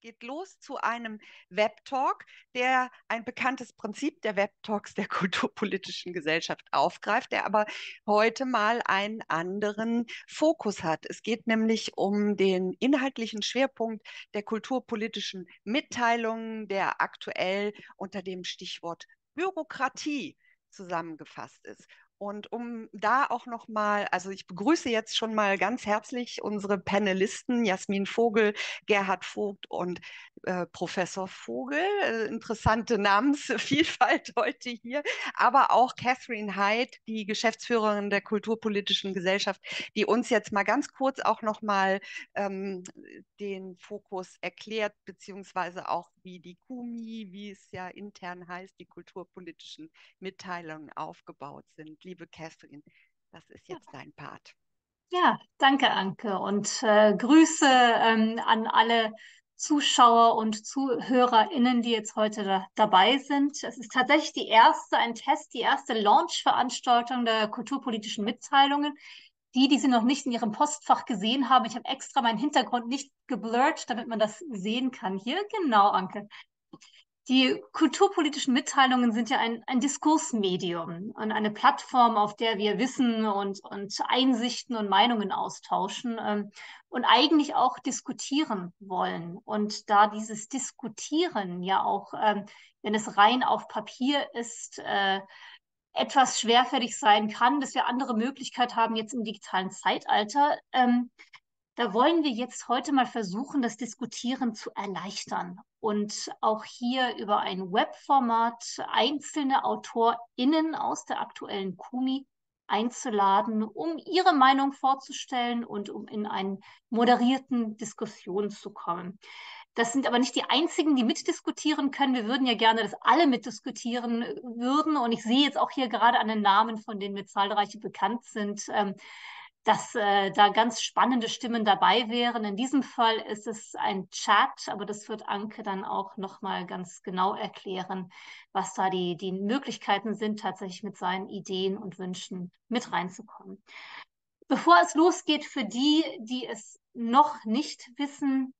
geht los zu einem Webtalk, der ein bekanntes Prinzip der Webtalks der kulturpolitischen Gesellschaft aufgreift, der aber heute mal einen anderen Fokus hat. Es geht nämlich um den inhaltlichen Schwerpunkt der kulturpolitischen Mitteilungen, der aktuell unter dem Stichwort Bürokratie zusammengefasst ist. Und um da auch noch mal, also ich begrüße jetzt schon mal ganz herzlich unsere Panelisten, Jasmin Vogel, Gerhard Vogt und Professor Vogel. Interessante Namensvielfalt heute hier. Aber auch Catherine Hyde, die Geschäftsführerin der Kulturpolitischen Gesellschaft, die uns jetzt mal ganz kurz auch noch mal den Fokus erklärt, beziehungsweise auch wie die KUMI, wie es ja intern heißt, die kulturpolitischen Mitteilungen aufgebaut sind. Liebe Catherine, das ist jetzt dein Part. Ja, danke, Anke. Und Grüße an alle Zuschauer und ZuhörerInnen, die jetzt heute dabei sind. Es ist tatsächlich ein Test, die erste Launch-Veranstaltung der kulturpolitischen Mitteilungen. Die sie noch nicht in ihrem Postfach gesehen haben, ich habe extra meinen Hintergrund nicht geblurrt, damit man das sehen kann hier. Genau, Anke. Die kulturpolitischen Mitteilungen sind ja ein Diskursmedium und eine Plattform, auf der wir Wissen und Einsichten und Meinungen austauschen und eigentlich auch diskutieren wollen. Und da dieses Diskutieren ja auch, wenn es rein auf Papier ist, etwas schwerfällig sein kann, dass wir andere Möglichkeiten haben jetzt im digitalen Zeitalter, da wollen wir jetzt heute mal versuchen, das Diskutieren zu erleichtern und auch hier über ein Webformat einzelne AutorInnen aus der aktuellen KUMI einzuladen, um ihre Meinung vorzustellen und um in einen moderierten Diskussion zu kommen. Das sind aber nicht die einzigen, die mitdiskutieren können. Wir würden ja gerne, dass alle mitdiskutieren würden. Und ich sehe jetzt auch hier gerade an den Namen, von denen mir zahlreiche bekannt sind, dass da ganz spannende Stimmen dabei wären. In diesem Fall ist es ein Chat, aber das wird Anke dann auch nochmal ganz genau erklären, was da die Möglichkeiten sind, tatsächlich mit seinen Ideen und Wünschen mit reinzukommen. Bevor es losgeht, für die, die es noch nicht wissen,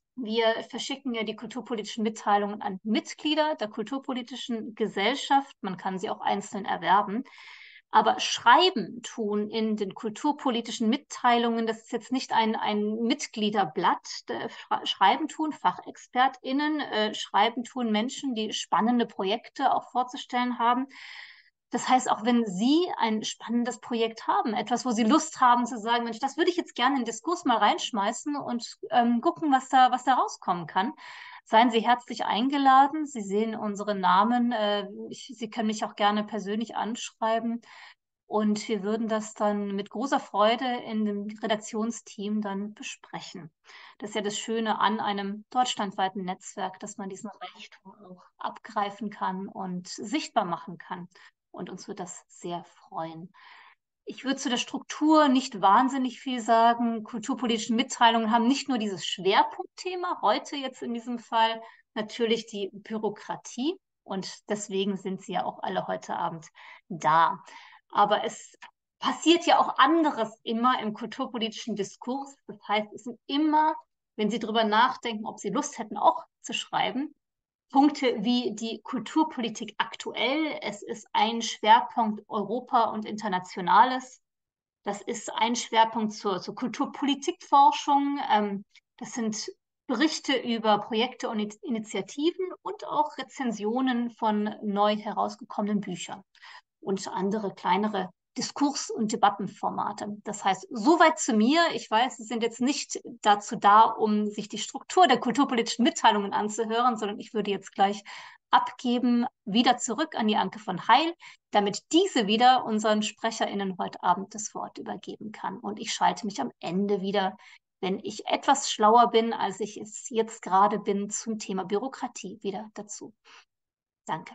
wir verschicken ja die kulturpolitischen Mitteilungen an Mitglieder der kulturpolitischen Gesellschaft. Man kann sie auch einzeln erwerben. Aber Schreiben tun in den kulturpolitischen Mitteilungen, das ist jetzt nicht ein Mitgliederblatt. Schreiben tun FachexpertInnen, Schreiben tun Menschen, die spannende Projekte auch vorzustellen haben. Das heißt, auch wenn Sie ein spannendes Projekt haben, etwas, wo Sie Lust haben zu sagen, Mensch, das würde ich jetzt gerne in den Diskurs mal reinschmeißen und gucken, was da rauskommen kann. Seien Sie herzlich eingeladen. Sie sehen unsere Namen. Sie können mich auch gerne persönlich anschreiben. Und wir würden das dann mit großer Freude in dem Redaktionsteam dann besprechen. Das ist ja das Schöne an einem deutschlandweiten Netzwerk, dass man diesen Reichtum auch abgreifen kann und sichtbar machen kann. Und uns wird das sehr freuen. Ich würde zu der Struktur nicht wahnsinnig viel sagen. Kulturpolitische Mitteilungen haben nicht nur dieses Schwerpunktthema, heute jetzt in diesem Fall natürlich die Bürokratie. Und deswegen sind Sie ja auch alle heute Abend da. Aber es passiert ja auch anderes immer im kulturpolitischen Diskurs. Das heißt, es sind immer, wenn Sie darüber nachdenken, ob Sie Lust hätten, auch zu schreiben, Punkte wie die Kulturpolitik aktuell. Es ist ein Schwerpunkt Europa und Internationales. Das ist ein Schwerpunkt zur Kulturpolitikforschung. Das sind Berichte über Projekte und Initiativen und auch Rezensionen von neu herausgekommenen Büchern und andere kleinere Diskurs- und Debattenformate. Das heißt, soweit zu mir. Ich weiß, Sie sind jetzt nicht dazu da, um sich die Struktur der kulturpolitischen Mitteilungen anzuhören, sondern ich würde jetzt gleich abgeben, wieder zurück an die Anke von Heil, damit diese wieder unseren SprecherInnen heute Abend das Wort übergeben kann. Und ich schalte mich am Ende wieder, wenn ich etwas schlauer bin, als ich es jetzt gerade bin, zum Thema Bürokratie wieder dazu. Danke.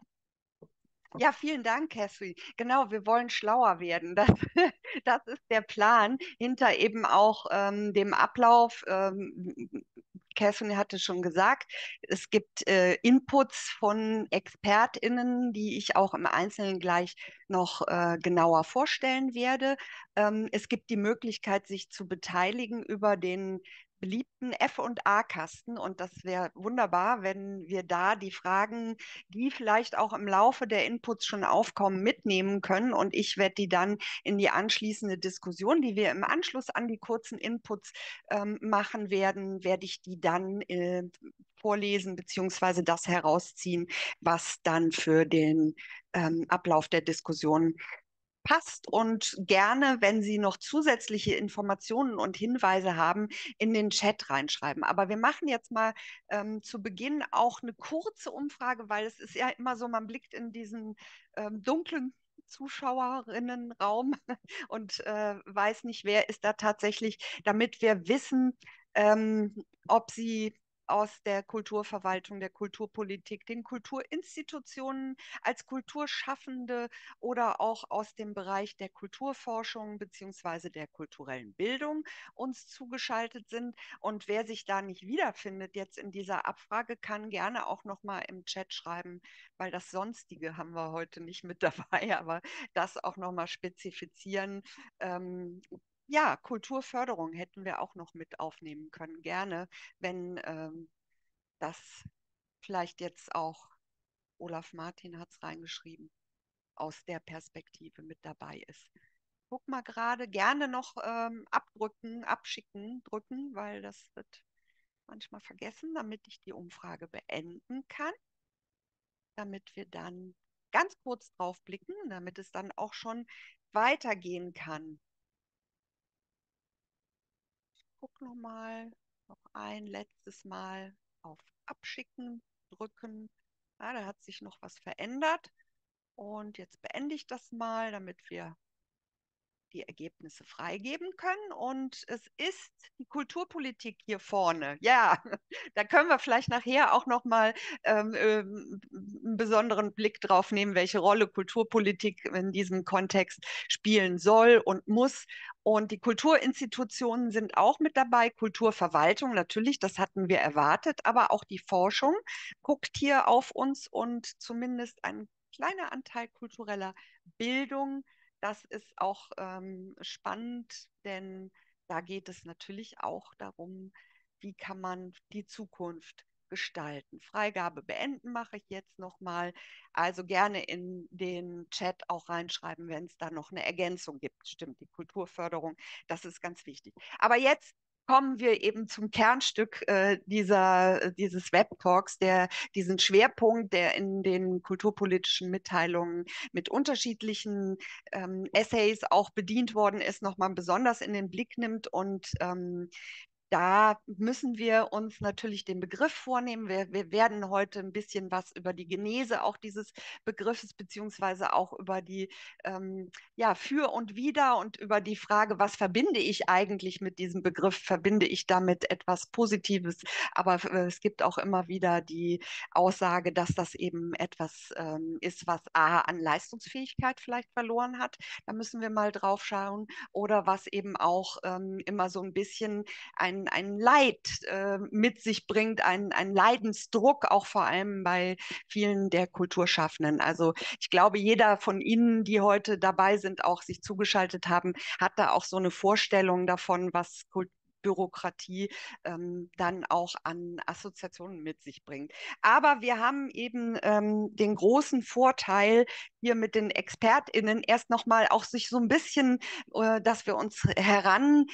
Ja, vielen Dank, Catherine. Genau, wir wollen schlauer werden. Das, das ist der Plan hinter eben auch dem Ablauf. Catherine hatte schon gesagt, es gibt Inputs von ExpertInnen, die ich auch im Einzelnen gleich noch genauer vorstellen werde. Es gibt die Möglichkeit, sich zu beteiligen über den beliebten F&A-Kasten, und das wäre wunderbar, wenn wir da die Fragen, die vielleicht auch im Laufe der Inputs schon aufkommen, mitnehmen können, und ich werde die dann in die anschließende Diskussion, die wir im Anschluss an die kurzen Inputs machen werden, werde ich die dann vorlesen beziehungsweise das herausziehen, was dann für den Ablauf der Diskussion passt, und gerne, wenn Sie noch zusätzliche Informationen und Hinweise haben, in den Chat reinschreiben. Aber wir machen jetzt mal zu Beginn auch eine kurze Umfrage, weil es ist ja immer so, man blickt in diesen dunklen Zuschauerinnenraum und weiß nicht, wer ist da tatsächlich, damit wir wissen, ob Sie aus der Kulturverwaltung, der Kulturpolitik, den Kulturinstitutionen als Kulturschaffende oder auch aus dem Bereich der Kulturforschung beziehungsweise der kulturellen Bildung uns zugeschaltet sind. Und wer sich da nicht wiederfindet jetzt in dieser Abfrage, kann gerne auch noch mal im Chat schreiben, weil das Sonstige haben wir heute nicht mit dabei, aber das auch noch mal spezifizieren. Ja, Kulturförderung hätten wir auch noch mit aufnehmen können, gerne, wenn das vielleicht jetzt auch, Olaf Martin hat es reingeschrieben, aus der Perspektive mit dabei ist. Guck mal gerade, gerne noch abdrücken, abschicken, drücken, weil das wird manchmal vergessen, damit ich die Umfrage beenden kann, damit wir dann ganz kurz drauf blicken, damit es dann auch schon weitergehen kann. Guck nochmal, noch ein letztes Mal auf Abschicken drücken. Ja, da hat sich noch was verändert. Und jetzt beende ich das mal, damit wir die Ergebnisse freigeben können. Und es ist die Kulturpolitik hier vorne. Ja, da können wir vielleicht nachher auch noch mal einen besonderen Blick drauf nehmen, welche Rolle Kulturpolitik in diesem Kontext spielen soll und muss. Und die Kulturinstitutionen sind auch mit dabei, Kulturverwaltung natürlich, das hatten wir erwartet, aber auch die Forschung guckt hier auf uns, und zumindest ein kleiner Anteil kultureller Bildung. Das ist auch spannend, denn da geht es natürlich auch darum, wie kann man die Zukunft gestalten. Freigabe beenden mache ich jetzt nochmal. Also gerne in den Chat auch reinschreiben, wenn es da noch eine Ergänzung gibt. Stimmt, die Kulturförderung, das ist ganz wichtig. Aber jetzt kommen wir eben zum Kernstück dieses Webtalks, diesen Schwerpunkt, der in den kulturpolitischen Mitteilungen mit unterschiedlichen Essays auch bedient worden ist, nochmal besonders in den Blick nimmt. Und da müssen wir uns natürlich den Begriff vornehmen. Wir werden heute ein bisschen was über die Genese auch dieses Begriffes beziehungsweise auch über die ja, für und wider und über die Frage, was verbinde ich eigentlich mit diesem Begriff? Verbinde ich damit etwas Positives? Aber es gibt auch immer wieder die Aussage, dass das eben etwas ist, was A an Leistungsfähigkeit vielleicht verloren hat. Da müssen wir mal drauf schauen. Oder was eben auch immer so ein bisschen ein Leid mit sich bringt, ein Leidensdruck, auch vor allem bei vielen der Kulturschaffenden. Also ich glaube, jeder von Ihnen, die heute dabei sind, auch sich zugeschaltet haben, hat da auch so eine Vorstellung davon, was Bürokratie dann auch an Assoziationen mit sich bringt. Aber wir haben eben den großen Vorteil, hier mit den ExpertInnen erst nochmal auch sich so ein bisschen, dass wir uns heran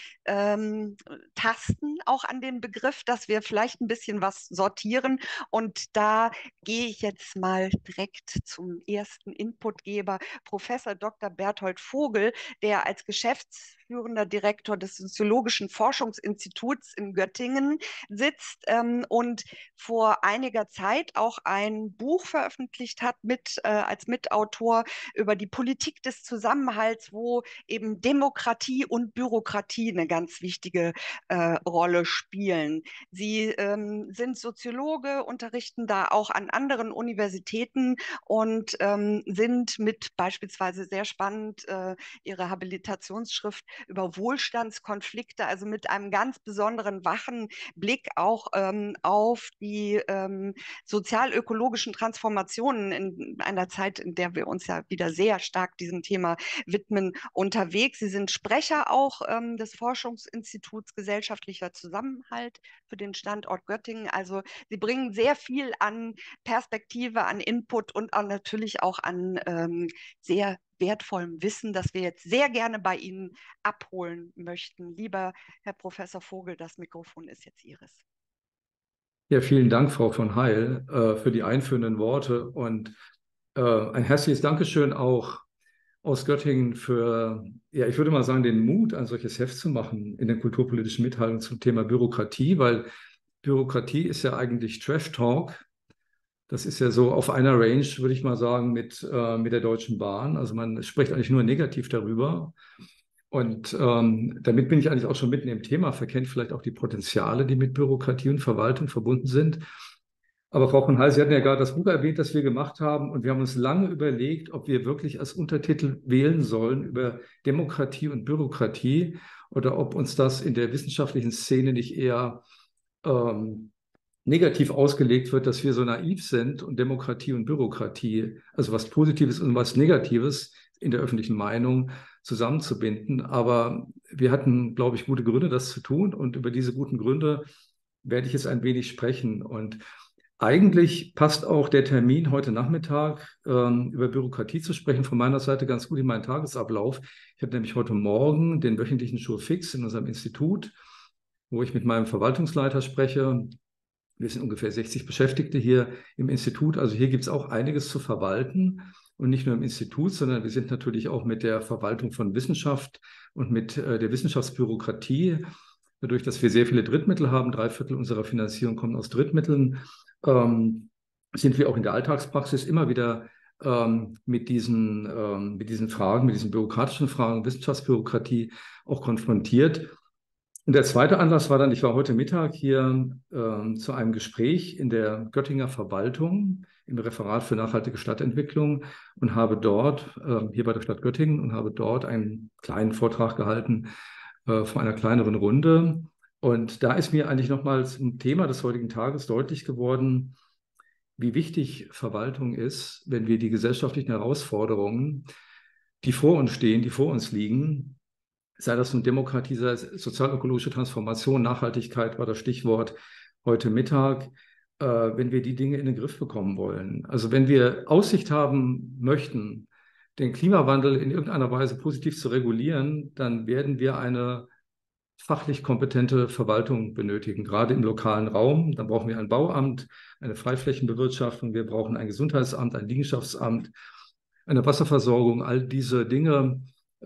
tasten auch an den Begriff, dass wir vielleicht ein bisschen was sortieren. Und da gehe ich jetzt mal direkt zum ersten Inputgeber, Professor Dr. Berthold Vogel, der als geschäftsführender Direktor des Soziologischen Forschungsinstituts in Göttingen sitzt und vor einiger Zeit auch ein Buch veröffentlicht hat als Mitautor über die Politik des Zusammenhalts, wo eben Demokratie und Bürokratie eine ganz wichtige Rolle spielen. Sie sind Soziologe, unterrichten da auch an anderen Universitäten und sind mit beispielsweise sehr spannend ihre Habilitationsschrift über Wohlstandskonflikte, also mit einem einen ganz besonderen wachen Blick auch auf die sozialökologischen Transformationen in einer Zeit, in der wir uns ja wieder sehr stark diesem Thema widmen, unterwegs. Sie sind Sprecher auch des Forschungsinstituts Gesellschaftlicher Zusammenhalt für den Standort Göttingen. Also Sie bringen sehr viel an Perspektive, an Input und an, natürlich auch an sehr wertvollem Wissen, das wir jetzt sehr gerne bei Ihnen abholen möchten. Lieber Herr Professor Vogel, das Mikrofon ist jetzt Ihres. Ja, vielen Dank, Frau von Heil, für die einführenden Worte und ein herzliches Dankeschön auch aus Göttingen für, ja, ich würde mal sagen, den Mut, ein solches Heft zu machen in den kulturpolitischen Mitteilungen zum Thema Bürokratie, weil Bürokratie ist ja eigentlich Trash Talk. Das ist ja so auf einer Range, würde ich mal sagen, mit der Deutschen Bahn. Also man spricht eigentlich nur negativ darüber. Und damit bin ich eigentlich auch schon mitten im Thema, verkennt vielleicht auch die Potenziale, die mit Bürokratie und Verwaltung verbunden sind. Aber Frau von Heil, Sie hatten ja gerade das Buch erwähnt, das wir gemacht haben. Und wir haben uns lange überlegt, ob wir wirklich als Untertitel wählen sollen über Demokratie und Bürokratie oder ob uns das in der wissenschaftlichen Szene nicht eher negativ ausgelegt wird, dass wir so naiv sind und Demokratie und Bürokratie, also was Positives und was Negatives in der öffentlichen Meinung zusammenzubinden. Aber wir hatten, glaube ich, gute Gründe, das zu tun. Und über diese guten Gründe werde ich jetzt ein wenig sprechen. Und eigentlich passt auch der Termin heute Nachmittag, über Bürokratie zu sprechen, von meiner Seite ganz gut in meinen Tagesablauf. Ich habe nämlich heute Morgen den wöchentlichen Schulfix in unserem Institut, wo ich mit meinem Verwaltungsleiter spreche. Wir sind ungefähr 60 Beschäftigte hier im Institut. Also hier gibt es auch einiges zu verwalten. Und nicht nur im Institut, sondern wir sind natürlich auch mit der Verwaltung von Wissenschaft und mit der Wissenschaftsbürokratie, dadurch, dass wir sehr viele Drittmittel haben, 3/4 unserer Finanzierung kommen aus Drittmitteln, sind wir auch in der Alltagspraxis immer wieder mit diesen Fragen, mit diesen bürokratischen Fragen, Wissenschaftsbürokratie auch konfrontiert. Und der zweite Anlass war dann, ich war heute Mittag hier zu einem Gespräch in der Göttinger Verwaltung im Referat für nachhaltige Stadtentwicklung und habe dort, hier bei der Stadt Göttingen, und habe dort einen kleinen Vortrag gehalten vor einer kleineren Runde. Und da ist mir eigentlich nochmals ein Thema des heutigen Tages deutlich geworden, wie wichtig Verwaltung ist, wenn wir die gesellschaftlichen Herausforderungen, die vor uns stehen, die vor uns liegen, sei das nun Demokratie, sei es sozialökologische Transformation, Nachhaltigkeit war das Stichwort heute Mittag, wenn wir die Dinge in den Griff bekommen wollen. Also wenn wir Aussicht haben möchten, den Klimawandel in irgendeiner Weise positiv zu regulieren, dann werden wir eine fachlich kompetente Verwaltung benötigen, gerade im lokalen Raum. Dann brauchen wir ein Bauamt, eine Freiflächenbewirtschaftung, wir brauchen ein Gesundheitsamt, ein Liegenschaftsamt, eine Wasserversorgung, all diese Dinge,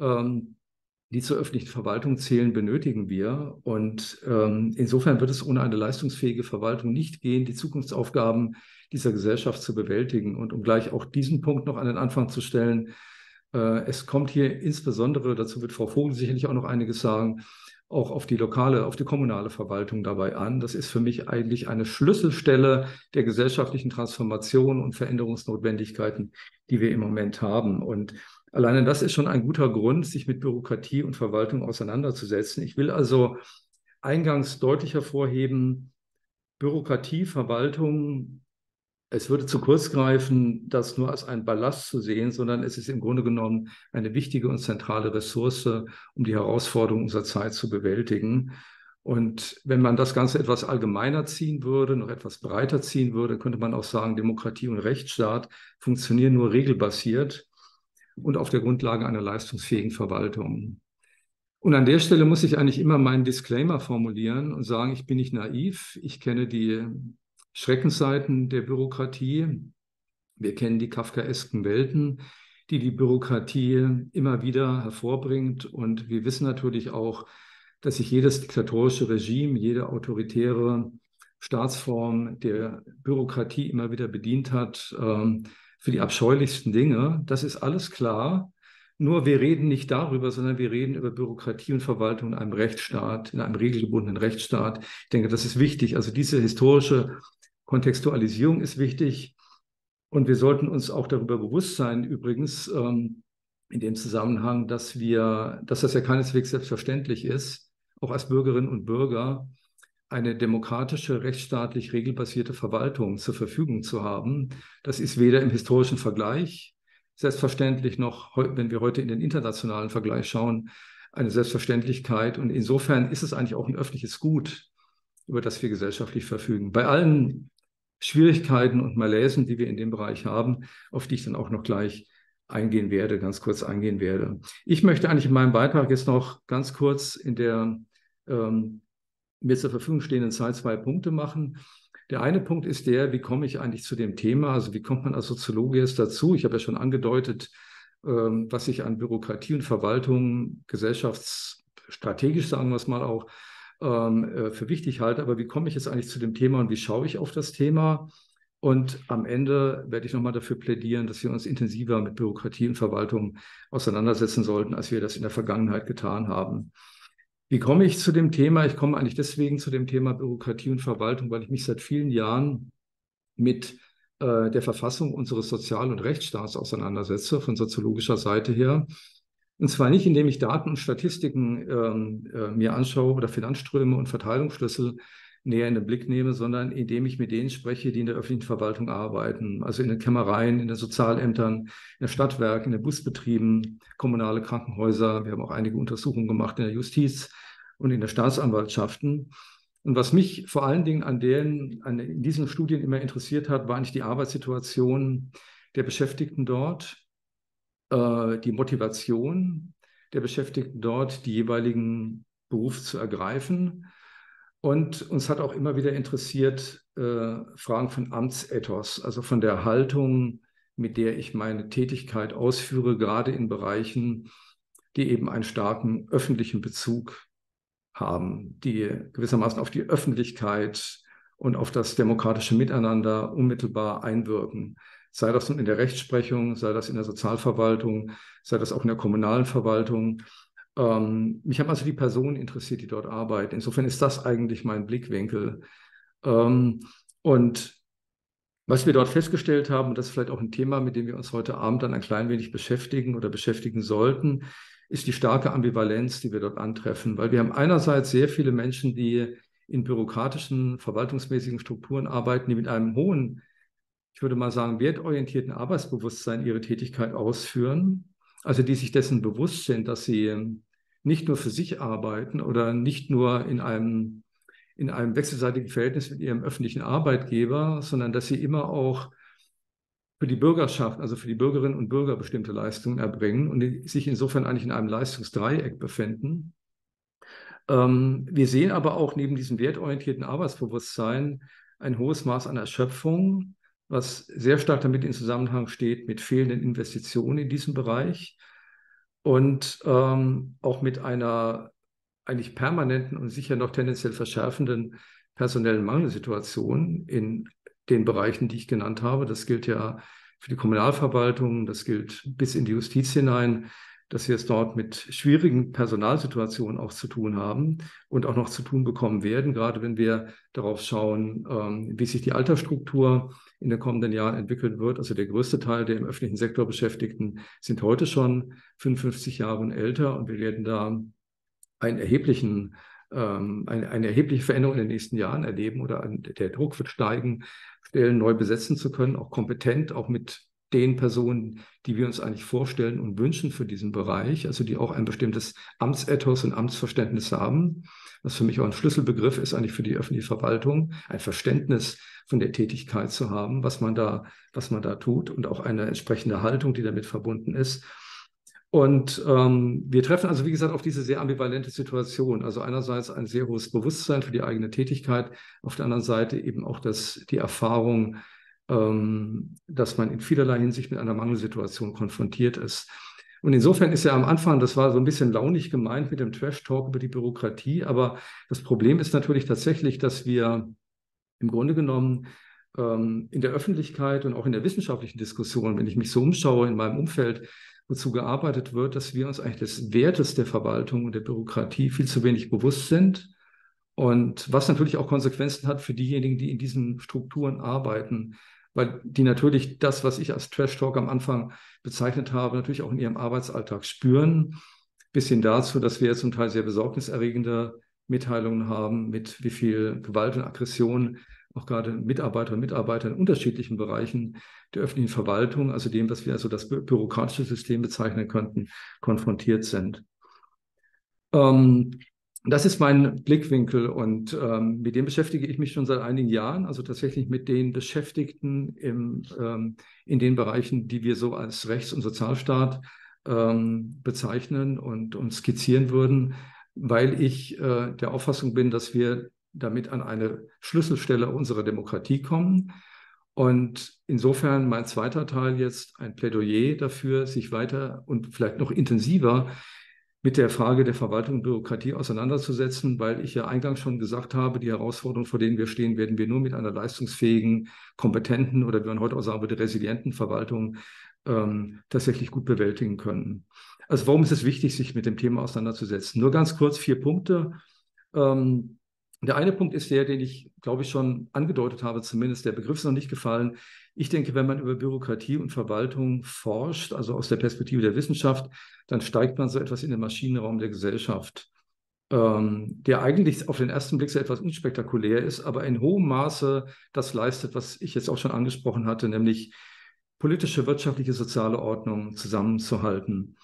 die zur öffentlichen Verwaltung zählen, benötigen wir. Und insofern wird es ohne eine leistungsfähige Verwaltung nicht gehen, die Zukunftsaufgaben dieser Gesellschaft zu bewältigen. Und um gleich auch diesen Punkt noch an den Anfang zu stellen, es kommt hier insbesondere, dazu wird Frau Vogel sicherlich auch noch einiges sagen, auch auf die lokale, auf die kommunale Verwaltung dabei an. Das ist für mich eigentlich eine Schlüsselstelle der gesellschaftlichen Transformation und Veränderungsnotwendigkeiten, die wir im Moment haben. Und alleine das ist schon ein guter Grund, sich mit Bürokratie und Verwaltung auseinanderzusetzen. Ich will also eingangs deutlich hervorheben, Bürokratie, Verwaltung, es würde zu kurz greifen, das nur als einen Ballast zu sehen, sondern es ist im Grunde genommen eine wichtige und zentrale Ressource, um die Herausforderungen unserer Zeit zu bewältigen. Und wenn man das Ganze etwas allgemeiner ziehen würde, noch etwas breiter ziehen würde, könnte man auch sagen, Demokratie und Rechtsstaat funktionieren nur regelbasiert und auf der Grundlage einer leistungsfähigen Verwaltung. Und an der Stelle muss ich eigentlich immer meinen Disclaimer formulieren und sagen, ich bin nicht naiv, ich kenne die Schreckensseiten der Bürokratie. Wir kennen die kafkaesken Welten, die die Bürokratie immer wieder hervorbringt. Und wir wissen natürlich auch, dass sich jedes diktatorische Regime, jede autoritäre Staatsform der Bürokratie immer wieder bedient hat für die abscheulichsten Dinge. Das ist alles klar. Nur wir reden nicht darüber, sondern wir reden über Bürokratie und Verwaltung in einem Rechtsstaat, in einem regelgebundenen Rechtsstaat. Ich denke, das ist wichtig. Also diese historische Kontextualisierung ist wichtig. Und wir sollten uns auch darüber bewusst sein, übrigens, in dem Zusammenhang, dass das ja keineswegs selbstverständlich ist, auch als Bürgerinnen und Bürger eine demokratische, rechtsstaatlich regelbasierte Verwaltung zur Verfügung zu haben. Das ist weder im historischen Vergleich selbstverständlich noch, wenn wir heute in den internationalen Vergleich schauen, eine Selbstverständlichkeit. Und insofern ist es eigentlich auch ein öffentliches Gut, über das wir gesellschaftlich verfügen. Bei allen Schwierigkeiten und Malaisen, die wir in dem Bereich haben, auf die ich dann auch noch gleich eingehen werde, ganz kurz eingehen werde. Ich möchte eigentlich in meinem Beitrag jetzt noch ganz kurz in der mir zur Verfügung stehenden Zeit 2 Punkte machen. Der eine Punkt ist der, wie komme ich eigentlich zu dem Thema? Also wie kommt man als Soziologe jetzt dazu? Ich habe ja schon angedeutet, was ich an Bürokratie und Verwaltung gesellschaftsstrategisch, sagen wir es mal auch, für wichtig halte. Aber wie komme ich jetzt eigentlich zu dem Thema und wie schaue ich auf das Thema? Und am Ende werde ich nochmal dafür plädieren, dass wir uns intensiver mit Bürokratie und Verwaltung auseinandersetzen sollten, als wir das in der Vergangenheit getan haben. Wie komme ich zu dem Thema? Ich komme eigentlich deswegen zu dem Thema Bürokratie und Verwaltung, weil ich mich seit vielen Jahren mit der Verfassung unseres Sozial- und Rechtsstaats auseinandersetze, von soziologischer Seite her. Und zwar nicht, indem ich Daten und Statistiken mir anschaue oder Finanzströme und Verteilungsschlüssel näher in den Blick nehme, sondern indem ich mit denen spreche, die in der öffentlichen Verwaltung arbeiten, also in den Kämmereien, in den Sozialämtern, in den Stadtwerken, in den Busbetrieben, kommunale Krankenhäuser. Wir haben auch einige Untersuchungen gemacht in der Justiz und in der Staatsanwaltschaften. Und was mich vor allen Dingen in diesen Studien immer interessiert hat, war eigentlich die Arbeitssituation der Beschäftigten dort, die Motivation der Beschäftigten dort, die jeweiligen Beruf zu ergreifen. Und uns hat auch immer wieder interessiert Fragen von Amtsethos, also von der Haltung, mit der ich meine Tätigkeit ausführe, gerade in Bereichen, die eben einen starken öffentlichen Bezug haben, die gewissermaßen auf die Öffentlichkeit und auf das demokratische Miteinander unmittelbar einwirken. Sei das nun in der Rechtsprechung, sei das in der Sozialverwaltung, sei das auch in der kommunalen Verwaltung. Mich haben also die Personen interessiert, die dort arbeiten. Insofern ist das eigentlich mein Blickwinkel. Und was wir dort festgestellt haben, und das ist vielleicht auch ein Thema, mit dem wir uns heute Abend dann ein klein wenig beschäftigen oder beschäftigen sollten, ist die starke Ambivalenz, die wir dort antreffen. Weil wir haben einerseits sehr viele Menschen, die in bürokratischen, verwaltungsmäßigen Strukturen arbeiten, die mit einem hohen, ich würde mal sagen, wertorientierten Arbeitsbewusstsein ihre Tätigkeit ausführen. Also die sich dessen bewusst sind, dass sie nicht nur für sich arbeiten oder nicht nur in einem wechselseitigen Verhältnis mit ihrem öffentlichen Arbeitgeber, sondern dass sie immer auch für die Bürgerschaft, also für die Bürgerinnen und Bürger bestimmte Leistungen erbringen und sich insofern eigentlich in einem Leistungsdreieck befinden. Wir sehen aber auch neben diesem wertorientierten Arbeitsbewusstsein ein hohes Maß an Erschöpfung, was sehr stark damit in Zusammenhang steht mit fehlenden Investitionen in diesem Bereich und auch mit einer eigentlich permanenten und sicher noch tendenziell verschärfenden personellen Mangelsituation in den Bereichen, die ich genannt habe. Das gilt ja für die Kommunalverwaltung, das gilt bis in die Justiz hinein, dass wir es dort mit schwierigen Personalsituationen auch zu tun haben und auch noch zu tun bekommen werden, gerade wenn wir darauf schauen, wie sich die Altersstruktur in den kommenden Jahren entwickeln wird. Also der größte Teil der im öffentlichen Sektor Beschäftigten sind heute schon 55 Jahre und älter und wir werden da eine erhebliche Veränderung in den nächsten Jahren erleben oder der Druck wird steigen, Stellen neu besetzen zu können, auch kompetent, auch mit den Personen, die wir uns eigentlich vorstellen und wünschen für diesen Bereich, also die auch ein bestimmtes Amtsethos und Amtsverständnis haben, was für mich auch ein Schlüsselbegriff ist eigentlich für die öffentliche Verwaltung, ein Verständnis von der Tätigkeit zu haben, was man da tut und auch eine entsprechende Haltung, die damit verbunden ist. Und wir treffen also, wie gesagt, auf diese sehr ambivalente Situation. Also einerseits ein sehr hohes Bewusstsein für die eigene Tätigkeit, auf der anderen Seite eben auch die Erfahrung, dass man in vielerlei Hinsicht mit einer Mangelsituation konfrontiert ist. Und insofern ist ja am Anfang, das war so ein bisschen launig gemeint mit dem Trash-Talk über die Bürokratie, aber das Problem ist natürlich tatsächlich, dass wir im Grunde genommen in der Öffentlichkeit und auch in der wissenschaftlichen Diskussion, wenn ich mich so umschaue in meinem Umfeld, wozu gearbeitet wird, dass wir uns eigentlich des Wertes der Verwaltung und der Bürokratie viel zu wenig bewusst sind. Und was natürlich auch Konsequenzen hat für diejenigen, die in diesen Strukturen arbeiten, weil die natürlich das, was ich als Trash-Talk am Anfang bezeichnet habe, natürlich auch in ihrem Arbeitsalltag spüren, bis hin dazu, dass wir zum Teil sehr besorgniserregende Mitteilungen haben, mit wie viel Gewalt und Aggression auch gerade Mitarbeiterinnen und Mitarbeiter in unterschiedlichen Bereichen der öffentlichen Verwaltung, also dem, was wir also das bürokratische System bezeichnen könnten, konfrontiert sind. Das ist mein Blickwinkel und mit dem beschäftige ich mich schon seit einigen Jahren, also tatsächlich mit den Beschäftigten in den Bereichen, die wir so als Rechts- und Sozialstaat bezeichnen und skizzieren würden, weil ich der Auffassung bin, dass wir damit an eine Schlüsselstelle unserer Demokratie kommen. Und insofern mein zweiter Teil jetzt ein Plädoyer dafür, sich weiter und vielleicht noch intensiver mit der Frage der Verwaltung und Bürokratie auseinanderzusetzen, weil ich ja eingangs schon gesagt habe, die Herausforderungen, vor denen wir stehen, werden wir nur mit einer leistungsfähigen, kompetenten oder wie man heute auch sagen würde, resilienten Verwaltung tatsächlich gut bewältigen können. Also warum ist es wichtig, sich mit dem Thema auseinanderzusetzen? Nur ganz kurz 4 Punkte. Der eine Punkt ist der, den ich, glaube ich, schon angedeutet habe, zumindest der Begriff ist noch nicht gefallen. Ich denke, wenn man über Bürokratie und Verwaltung forscht, also aus der Perspektive der Wissenschaft, dann steigt man so etwas in den Maschinenraum der Gesellschaft, der eigentlich auf den ersten Blick so etwas unspektakulär ist, aber in hohem Maße das leistet, was ich jetzt auch schon angesprochen hatte, nämlich politische, wirtschaftliche, soziale Ordnung zusammenzuhalten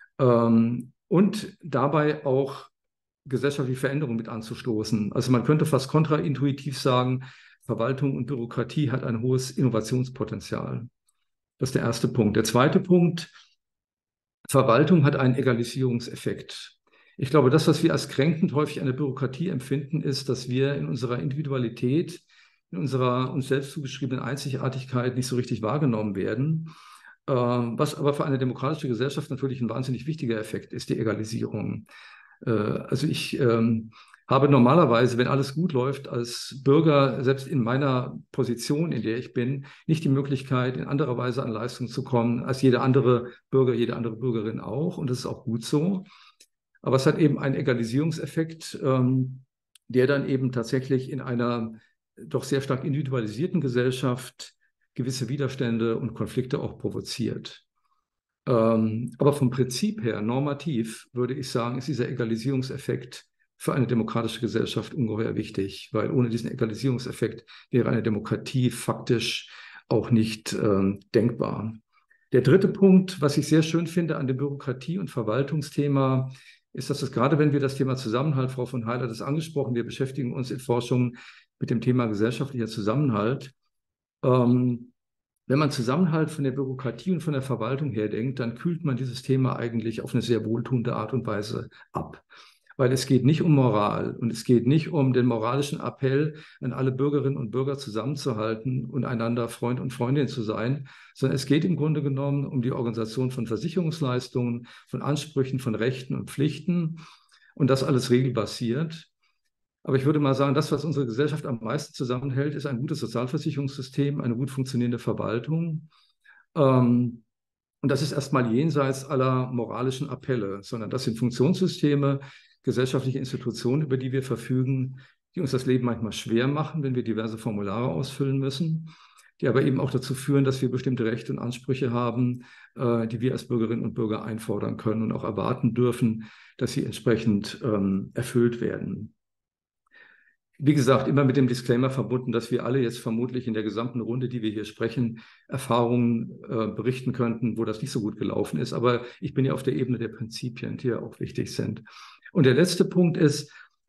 und dabei auch gesellschaftliche Veränderungen mit anzustoßen. Also man könnte fast kontraintuitiv sagen, Verwaltung und Bürokratie hat ein hohes Innovationspotenzial. Das ist der erste Punkt. Der zweite Punkt, Verwaltung hat einen Egalisierungseffekt. Ich glaube, das, was wir als kränkend häufig an der Bürokratie empfinden, ist, dass wir in unserer Individualität, in unserer uns selbst zugeschriebenen Einzigartigkeit nicht so richtig wahrgenommen werden. Was aber für eine demokratische Gesellschaft natürlich ein wahnsinnig wichtiger Effekt ist, die Egalisierung. Also ich habe normalerweise, wenn alles gut läuft, als Bürger, selbst in meiner Position, in der ich bin, nicht die Möglichkeit, in anderer Weise an Leistung zu kommen, als jeder andere Bürger, jede andere Bürgerin auch. Und das ist auch gut so. Aber es hat eben einen Egalisierungseffekt, der dann eben tatsächlich in einer doch sehr stark individualisierten Gesellschaft gewisse Widerstände und Konflikte auch provoziert. Aber vom Prinzip her, normativ, würde ich sagen, ist dieser Egalisierungseffekt für eine demokratische Gesellschaft ungeheuer wichtig, weil ohne diesen Egalisierungseffekt wäre eine Demokratie faktisch auch nicht denkbar. Der dritte Punkt, was ich sehr schön finde an dem Bürokratie- und Verwaltungsthema, ist, dass es gerade, wenn wir das Thema Zusammenhalt, Frau von Heiler hat es angesprochen, wir beschäftigen uns in Forschung mit dem Thema gesellschaftlicher Zusammenhalt. Wenn man Zusammenhalt von der Bürokratie und von der Verwaltung her denkt, dann kühlt man dieses Thema eigentlich auf eine sehr wohltuende Art und Weise ab. Weil es geht nicht um Moral und es geht nicht um den moralischen Appell an alle Bürgerinnen und Bürger zusammenzuhalten und einander Freund und Freundin zu sein, sondern es geht im Grunde genommen um die Organisation von Versicherungsleistungen, von Ansprüchen, von Rechten und Pflichten und das alles regelbasiert. Aber ich würde mal sagen, das, was unsere Gesellschaft am meisten zusammenhält, ist ein gutes Sozialversicherungssystem, eine gut funktionierende Verwaltung. Und das ist erstmal jenseits aller moralischen Appelle, sondern das sind Funktionssysteme, gesellschaftliche Institutionen, über die wir verfügen, die uns das Leben manchmal schwer machen, wenn wir diverse Formulare ausfüllen müssen, die aber eben auch dazu führen, dass wir bestimmte Rechte und Ansprüche haben, die wir als Bürgerinnen und Bürger einfordern können und auch erwarten dürfen, dass sie entsprechend erfüllt werden. Wie gesagt, immer mit dem Disclaimer verbunden, dass wir alle jetzt vermutlich in der gesamten Runde, die wir hier sprechen, Erfahrungen berichten könnten, wo das nicht so gut gelaufen ist. Aber ich bin ja auf der Ebene der Prinzipien, die ja auch wichtig sind. Und der letzte Punkt ist,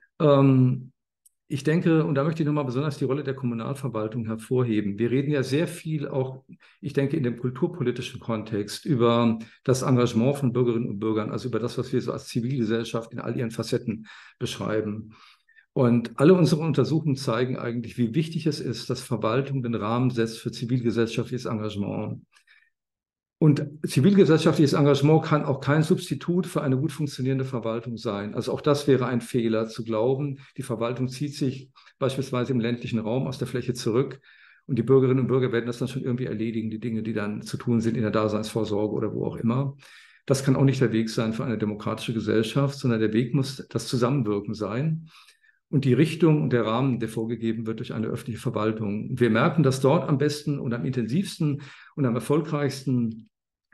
ich denke, und da möchte ich nochmal besonders die Rolle der Kommunalverwaltung hervorheben. Wir reden ja sehr viel auch, ich denke, in dem kulturpolitischen Kontext über das Engagement von Bürgerinnen und Bürgern, also über das, was wir so als Zivilgesellschaft in all ihren Facetten beschreiben. Und alle unsere Untersuchungen zeigen eigentlich, wie wichtig es ist, dass Verwaltung den Rahmen setzt für zivilgesellschaftliches Engagement. Und zivilgesellschaftliches Engagement kann auch kein Substitut für eine gut funktionierende Verwaltung sein. Also auch das wäre ein Fehler, zu glauben, die Verwaltung zieht sich beispielsweise im ländlichen Raum aus der Fläche zurück und die Bürgerinnen und Bürger werden das dann schon irgendwie erledigen, die Dinge, die dann zu tun sind in der Daseinsvorsorge oder wo auch immer. Das kann auch nicht der Weg sein für eine demokratische Gesellschaft, sondern der Weg muss das Zusammenwirken sein. Und die Richtung und der Rahmen, der vorgegeben wird durch eine öffentliche Verwaltung. Und wir merken, dass dort am besten und am intensivsten und am erfolgreichsten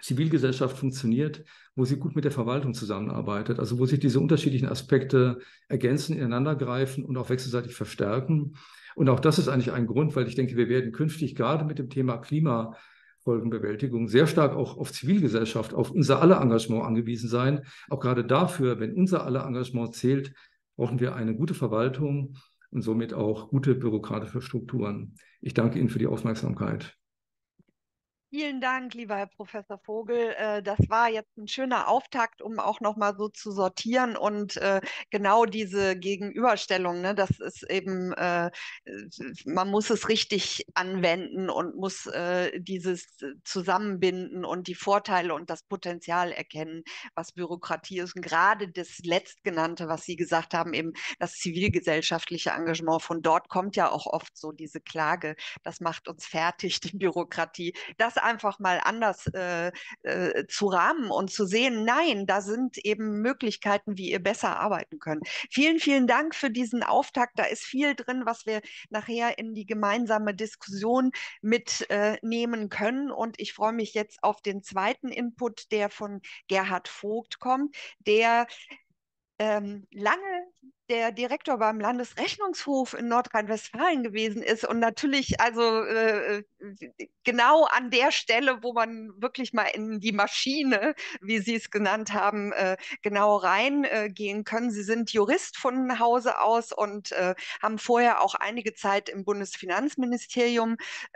Zivilgesellschaft funktioniert, wo sie gut mit der Verwaltung zusammenarbeitet, also wo sich diese unterschiedlichen Aspekte ergänzen, ineinandergreifen und auch wechselseitig verstärken. Und auch das ist eigentlich ein Grund, weil ich denke, wir werden künftig gerade mit dem Thema Klimafolgenbewältigung sehr stark auch auf Zivilgesellschaft, auf unser aller Engagement angewiesen sein. Auch gerade dafür, wenn unser aller Engagement zählt, brauchen wir eine gute Verwaltung und somit auch gute bürokratische Strukturen. Ich danke Ihnen für die Aufmerksamkeit. Vielen Dank, lieber Herr Professor Vogel. Das war jetzt ein schöner Auftakt, um auch noch mal so zu sortieren und genau diese Gegenüberstellung, ne, das ist eben, man muss es richtig anwenden und muss dieses zusammenbinden und die Vorteile und das Potenzial erkennen, was Bürokratie ist. Und gerade das Letztgenannte, was Sie gesagt haben, eben das zivilgesellschaftliche Engagement, von dort kommt ja auch oft so diese Klage, das macht uns fertig, die Bürokratie. Das einfach mal anders zu rahmen und zu sehen, nein, da sind eben Möglichkeiten, wie ihr besser arbeiten könnt. Vielen, vielen Dank für diesen Auftakt. Da ist viel drin, was wir nachher in die gemeinsame Diskussion mitnehmen können. Und ich freue mich jetzt auf den zweiten Input, der von Gerhard Vogt kommt, der lange der Direktor beim Landesrechnungshof in Nordrhein-Westfalen gewesen ist und natürlich also genau an der Stelle, wo man wirklich mal in die Maschine, wie Sie es genannt haben, genau reingehen können. Sie sind Jurist von Hause aus und haben vorher auch einige Zeit im Bundesfinanzministerium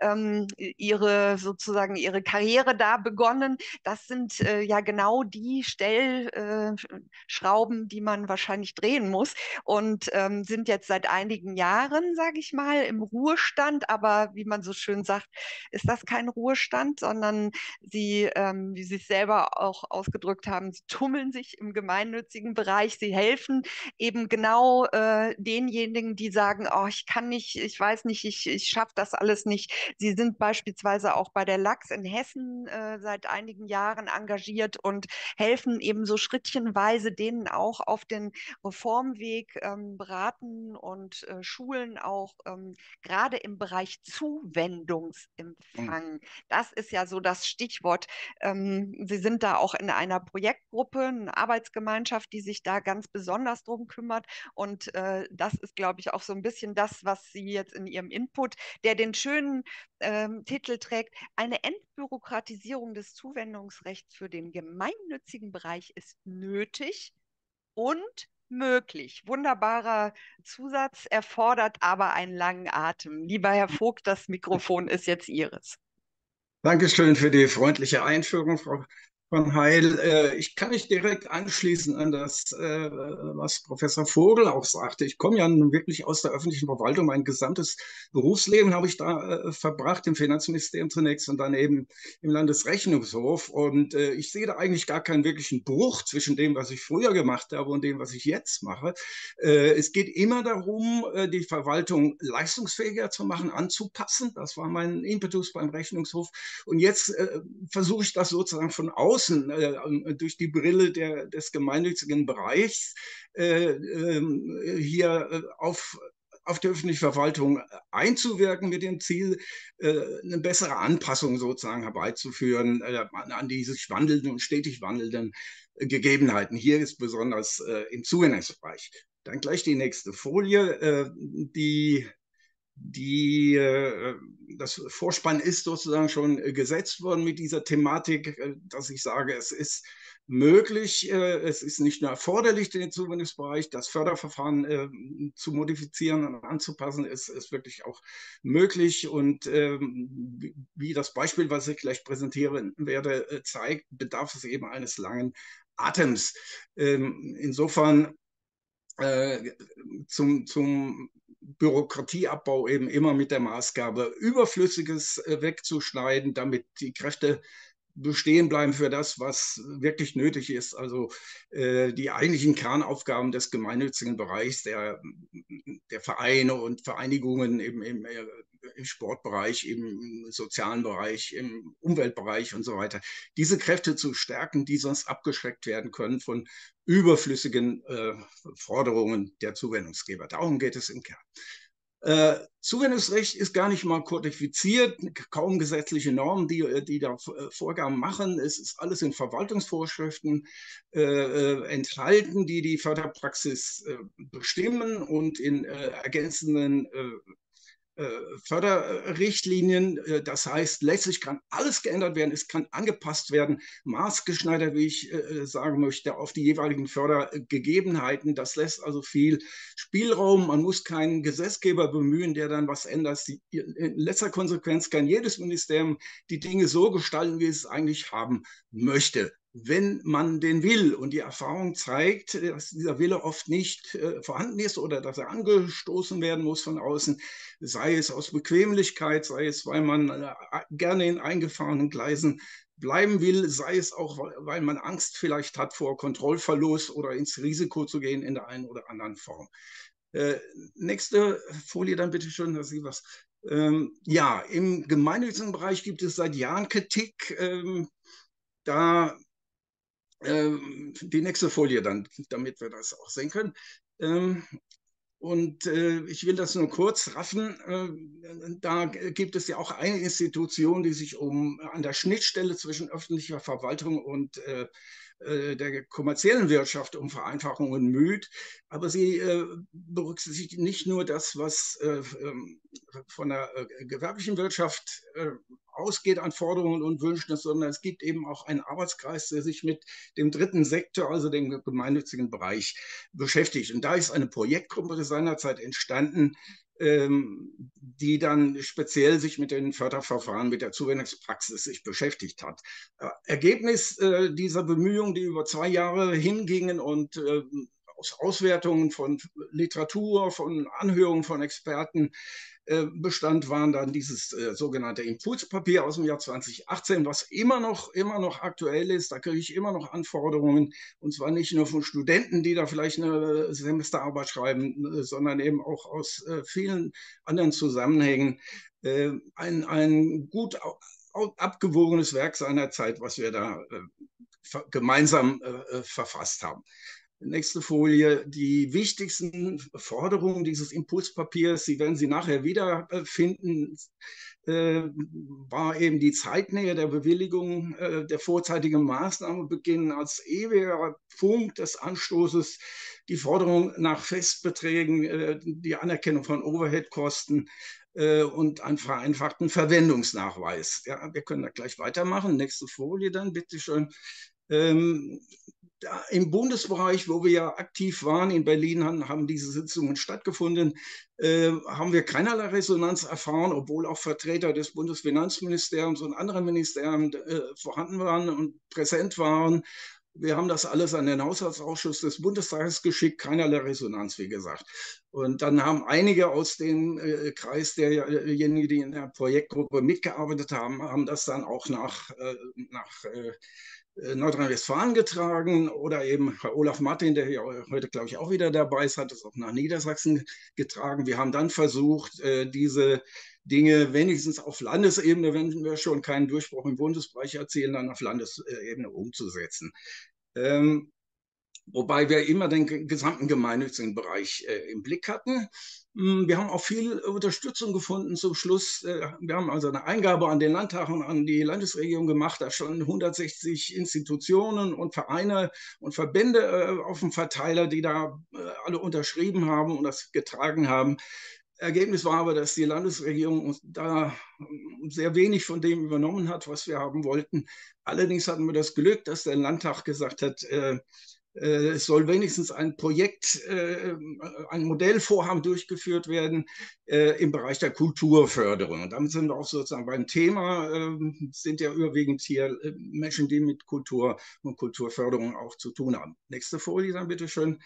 ihre Karriere da begonnen. Das sind ja genau die Stellschrauben, die man wahrscheinlich drehen muss und sind jetzt seit einigen Jahren, sage ich mal, im Ruhestand. Aber wie man so schön sagt, ist das kein Ruhestand, sondern sie, wie Sie es selber auch ausgedrückt haben, sie tummeln sich im gemeinnützigen Bereich. Sie helfen eben genau denjenigen, die sagen, oh, ich kann nicht, ich weiß nicht, ich schaffe das alles nicht. Sie sind beispielsweise auch bei der LAX in Hessen seit einigen Jahren engagiert und helfen eben so schrittchenweise denen auch auf den Reformweg beraten und schulen auch gerade im Bereich Zuwendungsempfang. Das ist ja so das Stichwort. Sie sind da auch in einer Projektgruppe, eine Arbeitsgemeinschaft, die sich da ganz besonders drum kümmert. Und das ist, glaube ich, auch so ein bisschen das, was Sie jetzt in Ihrem Input, der den schönen Titel trägt, eine Entbürokratisierung des Zuwendungsrechts für den gemeinnützigen Bereich ist nötig und möglich. Wunderbarer Zusatz, erfordert aber einen langen Atem. Lieber Herr Vogt, das Mikrofon ist jetzt Ihres. Dankeschön für die freundliche Einführung, Frau von Heil. Ich kann mich direkt anschließen an das, was Professor Vogel auch sagte. Ich komme ja nun wirklich aus der öffentlichen Verwaltung. Mein gesamtes Berufsleben habe ich da verbracht, im Finanzministerium zunächst und dann eben im Landesrechnungshof. Und ich sehe da eigentlich gar keinen wirklichen Bruch zwischen dem, was ich früher gemacht habe und dem, was ich jetzt mache. Es geht immer darum, die Verwaltung leistungsfähiger zu machen, anzupassen. Das war mein Impetus beim Rechnungshof. Und jetzt versuche ich das sozusagen von außen durch die Brille des gemeinnützigen Bereichs hier auf die öffentliche Verwaltung einzuwirken mit dem Ziel, eine bessere Anpassung sozusagen herbeizuführen an die sich wandelnden und stetig wandelnden Gegebenheiten. Hier ist besonders im Zuwendungsbereich. Dann gleich die nächste Folie, das Vorspann ist sozusagen schon gesetzt worden mit dieser Thematik, dass ich sage, es ist möglich, es ist nicht nur erforderlich, den Zuwendungsbereich, das Förderverfahren zu modifizieren und anzupassen, ist wirklich auch möglich. Und wie das Beispiel, was ich gleich präsentieren werde, zeigt, bedarf es eben eines langen Atems. Insofern zum Bürokratieabbau eben immer mit der Maßgabe, Überflüssiges wegzuschneiden, damit die Kräfte bestehen bleiben für das, was wirklich nötig ist. Also die eigentlichen Kernaufgaben des gemeinnützigen Bereichs, der Vereine und Vereinigungen im Sportbereich, im sozialen Bereich, im Umweltbereich und so weiter, diese Kräfte zu stärken, die sonst abgeschreckt werden können von überflüssigen Forderungen der Zuwendungsgeber. Darum geht es im Kern. Zuwendungsrecht ist gar nicht mal kodifiziert, kaum gesetzliche Normen, die da Vorgaben machen. Es ist alles in Verwaltungsvorschriften enthalten, die die Förderpraxis bestimmen und in ergänzenden Förderrichtlinien. Das heißt, letztlich kann alles geändert werden, es kann angepasst werden, maßgeschneidert, wie ich sagen möchte, auf die jeweiligen Fördergegebenheiten. Das lässt also viel Spielraum. Man muss keinen Gesetzgeber bemühen, der dann was ändert. In letzter Konsequenz kann jedes Ministerium die Dinge so gestalten, wie es eigentlich haben möchte, wenn man den will. Und die Erfahrung zeigt, dass dieser Wille oft nicht vorhanden ist oder dass er angestoßen werden muss von außen, sei es aus Bequemlichkeit, sei es, weil man gerne in eingefahrenen Gleisen bleiben will, sei es auch, weil man Angst vielleicht hat vor Kontrollverlust oder ins Risiko zu gehen in der einen oder anderen Form. Nächste Folie dann bitte schön, dass Sie was. Ja, im gemeinnützigen Bereich gibt es seit Jahren Kritik. Die nächste Folie dann, damit wir das auch sehen können. Ich will das nur kurz raffen. Da gibt es ja auch eine Institution, die sich an der Schnittstelle zwischen öffentlicher Verwaltung und der kommerziellen Wirtschaft um Vereinfachungen müht. Aber sie berücksichtigt nicht nur das, was von der gewerblichen Wirtschaft ausgeht an Forderungen und Wünschen, sondern es gibt eben auch einen Arbeitskreis, der sich mit dem dritten Sektor, also dem gemeinnützigen Bereich, beschäftigt. Und da ist eine Projektgruppe seinerzeit entstanden, die dann speziell sich mit den Förderverfahren, mit der Zuwendungspraxis sich beschäftigt hat. Ergebnis dieser Bemühungen, die über 2 Jahre hingingen und aus Auswertungen von Literatur, von Anhörungen von Experten bestand, waren dann dieses sogenannte Impulspapier aus dem Jahr 2018, was immer noch aktuell ist. Da kriege ich immer noch Anforderungen, und zwar nicht nur von Studenten, die da vielleicht eine Semesterarbeit schreiben, sondern eben auch aus vielen anderen Zusammenhängen. Ein gut abgewogenes Werk seiner Zeit, was wir da gemeinsam verfasst haben. Nächste Folie. Die wichtigsten Forderungen dieses Impulspapiers, Sie werden sie nachher wiederfinden, war eben die Zeitnähe der Bewilligung, der vorzeitige Maßnahmebeginn als ewiger Punkt des Anstoßes, die Forderung nach Festbeträgen, die Anerkennung von Overheadkosten und einen vereinfachten Verwendungsnachweis. Ja, wir können da gleich weitermachen. Nächste Folie dann, bitteschön. Im Bundesbereich, wo wir ja aktiv waren, in Berlin haben diese Sitzungen stattgefunden, haben wir keinerlei Resonanz erfahren, obwohl auch Vertreter des Bundesfinanzministeriums und anderer Ministerien vorhanden waren und präsent waren. Wir haben das alles an den Haushaltsausschuss des Bundestages geschickt, keinerlei Resonanz, wie gesagt. Und dann haben einige aus dem Kreis derjenigen, die in der Projektgruppe mitgearbeitet haben, haben das dann auch nach Nordrhein-Westfalen getragen, oder eben Herr Olaf Martin, der hier heute, glaube ich, auch wieder dabei ist, hat es auch nach Niedersachsen getragen. Wir haben dann versucht, diese Dinge wenigstens auf Landesebene, wenn wir schon keinen Durchbruch im Bundesbereich erzielen, dann auf Landesebene umzusetzen. Wobei wir immer den gesamten gemeinnützigen Bereich im Blick hatten. Wir haben auch viel Unterstützung gefunden zum Schluss. Wir haben also eine Eingabe an den Landtag und an die Landesregierung gemacht. Da standen 160 Institutionen und Vereine und Verbände auf dem Verteiler, die da alle unterschrieben haben und das getragen haben. Ergebnis war aber, dass die Landesregierung uns da sehr wenig von dem übernommen hat, was wir haben wollten. Allerdings hatten wir das Glück, dass der Landtag gesagt hat, es soll wenigstens ein Projekt, ein Modellvorhaben durchgeführt werden im Bereich der Kulturförderung. Und damit sind wir auch sozusagen beim Thema, sind ja überwiegend hier Menschen, die mit Kultur und Kulturförderung auch zu tun haben. Nächste Folie dann bitteschön.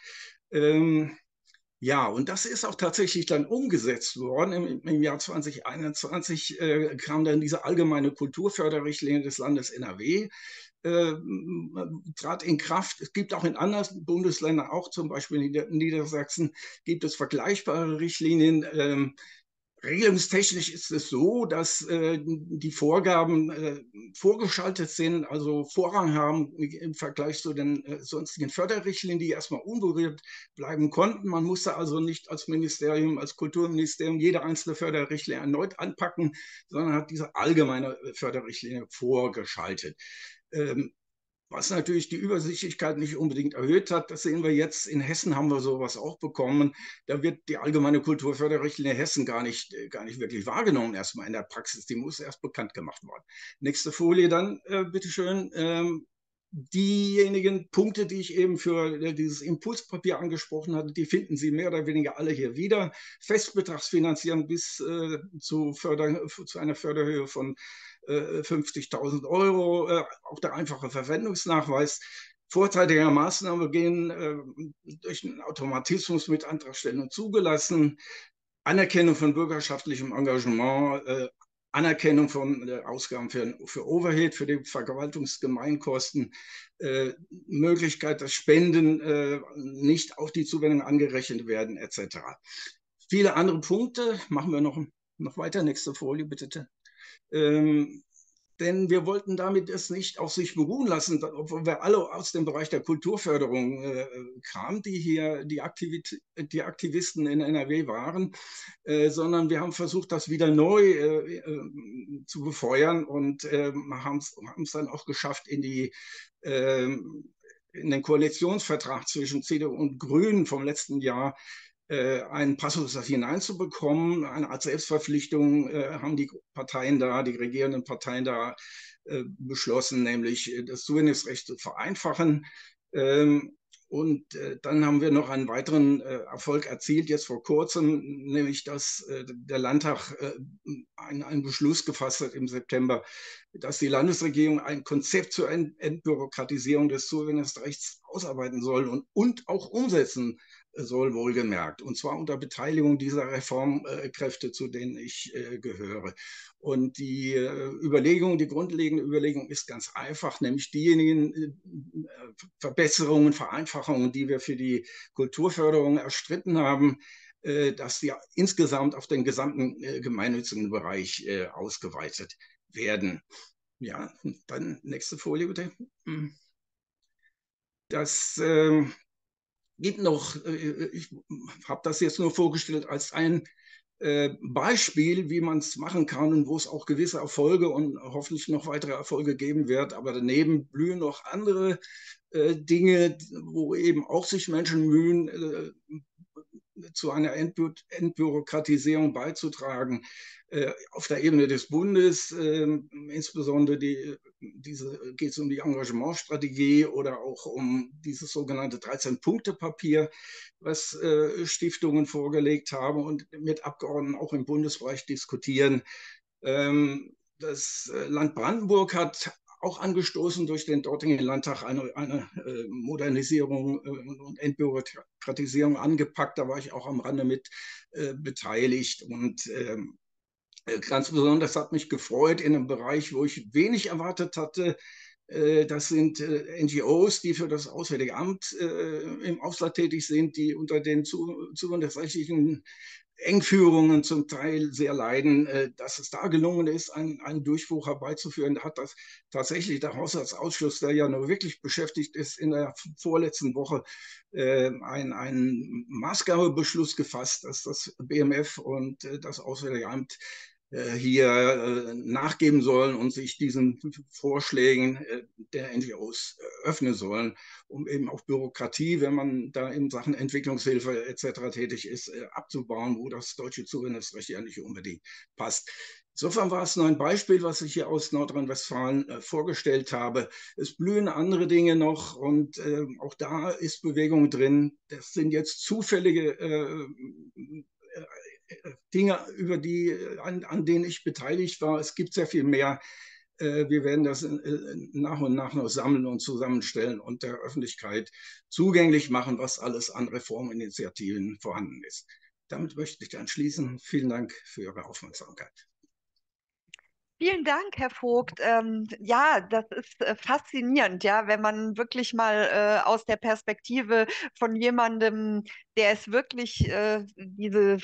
Ja, und das ist auch tatsächlich dann umgesetzt worden. Im Jahr 2021 kam dann diese allgemeine Kulturförderrichtlinie des Landes NRW, trat in Kraft. Es gibt auch in anderen Bundesländern, auch zum Beispiel in Niedersachsen, gibt es vergleichbare Richtlinien. Regelungstechnisch ist es so, dass die Vorgaben vorgeschaltet sind, also Vorrang haben im Vergleich zu den sonstigen Förderrichtlinien, die erstmal unberührt bleiben konnten. Man musste also nicht als Ministerium, als Kulturministerium jede einzelne Förderrichtlinie erneut anpacken, sondern hat diese allgemeine Förderrichtlinie vorgeschaltet. Was natürlich die Übersichtlichkeit nicht unbedingt erhöht hat, das sehen wir jetzt. In Hessen haben wir sowas auch bekommen. Da wird die allgemeine Kulturförderrichtlinie Hessen gar nicht wirklich wahrgenommen, erstmal in der Praxis. Die muss erst bekannt gemacht werden. Nächste Folie dann, bitteschön. Diejenigen Punkte, die ich eben für dieses Impulspapier angesprochen hatte, die finden Sie mehr oder weniger alle hier wieder. Festbetragsfinanzierung bis zu einer Förderhöhe von 50.000 €, auch der einfache Verwendungsnachweis. Vorteile der Maßnahme gehen durch einen Automatismus mit Antragstellung zugelassen, Anerkennung von bürgerschaftlichem Engagement, Anerkennung von Ausgaben für Overhead, für die Verwaltungsgemeinkosten, Möglichkeit, dass Spenden nicht auf die Zuwendung angerechnet werden, etc. Viele andere Punkte. Machen wir noch weiter. Nächste Folie, bitte. Denn wir wollten damit es nicht auf sich beruhen lassen, obwohl wir alle aus dem Bereich der Kulturförderung kamen, die hier die Aktivisten in NRW waren, sondern wir haben versucht, das wieder neu zu befeuern und haben es dann auch geschafft, in den Koalitionsvertrag zwischen CDU und Grünen vom letzten Jahr einen Passus hineinzubekommen. Eine Art Selbstverpflichtung haben die regierenden Parteien da beschlossen, nämlich das Zuwendungsrecht zu vereinfachen. Und dann haben wir noch einen weiteren Erfolg erzielt, jetzt vor kurzem, nämlich dass der Landtag einen Beschluss gefasst hat im September, dass die Landesregierung ein Konzept zur Entbürokratisierung des Zuwendungsrechts ausarbeiten soll und auch umsetzen soll, wohlgemerkt. Und zwar unter Beteiligung dieser Reformkräfte, zu denen ich gehöre. Und die grundlegende Überlegung ist ganz einfach, nämlich diejenigen Verbesserungen, Vereinfachungen, die wir für die Kulturförderung erstritten haben, dass die insgesamt auf den gesamten gemeinnützigen Bereich ausgeweitet werden. Ja, dann nächste Folie bitte. Das gibt noch, ich habe das jetzt nur vorgestellt als ein Beispiel, wie man es machen kann und wo es auch gewisse Erfolge und hoffentlich noch weitere Erfolge geben wird. Aber daneben blühen noch andere Dinge, wo eben auch sich Menschen mühen, zu einer Entbürokratisierung beizutragen. Auf der Ebene des Bundes, insbesondere geht es um die Engagementstrategie oder auch um dieses sogenannte 13-Punkte-Papier, was Stiftungen vorgelegt haben und mit Abgeordneten auch im Bundesbereich diskutieren. Das Land Brandenburg hat auch angestoßen durch den dortigen Landtag eine Modernisierung und Entbürokratisierung angepackt. Da war ich auch am Rande mit beteiligt. Und ganz besonders hat mich gefreut in einem Bereich, wo ich wenig erwartet hatte. Das sind NGOs, die für das Auswärtige Amt im Ausland tätig sind, die unter den zuwendungsrechtlichen Engführungen zum Teil sehr leiden. Dass es da gelungen ist, einen Durchbruch herbeizuführen, da hat das tatsächlich der Haushaltsausschuss, der ja nur wirklich beschäftigt ist, in der vorletzten Woche einen Maßgabebeschluss gefasst, dass das BMF und das Auswärtige Amt hier nachgeben sollen und sich diesen Vorschlägen der NGOs öffnen sollen, um eben auch Bürokratie, wenn man da in Sachen Entwicklungshilfe etc. tätig ist, abzubauen, wo das deutsche Zuwendungsrecht ja nicht unbedingt passt. Insofern war es nur ein Beispiel, was ich hier aus Nordrhein-Westfalen vorgestellt habe. Es blühen andere Dinge noch und auch da ist Bewegung drin. Das sind jetzt zufällige Dinge, an denen ich beteiligt war. Es gibt sehr viel mehr. Wir werden das nach und nach noch sammeln und zusammenstellen und der Öffentlichkeit zugänglich machen, was alles an Reforminitiativen vorhanden ist. Damit möchte ich dann schließen. Vielen Dank für Ihre Aufmerksamkeit. Vielen Dank, Herr Vogt. Ja, das ist faszinierend, ja, wenn man wirklich mal aus der Perspektive von jemandem, der es wirklich diese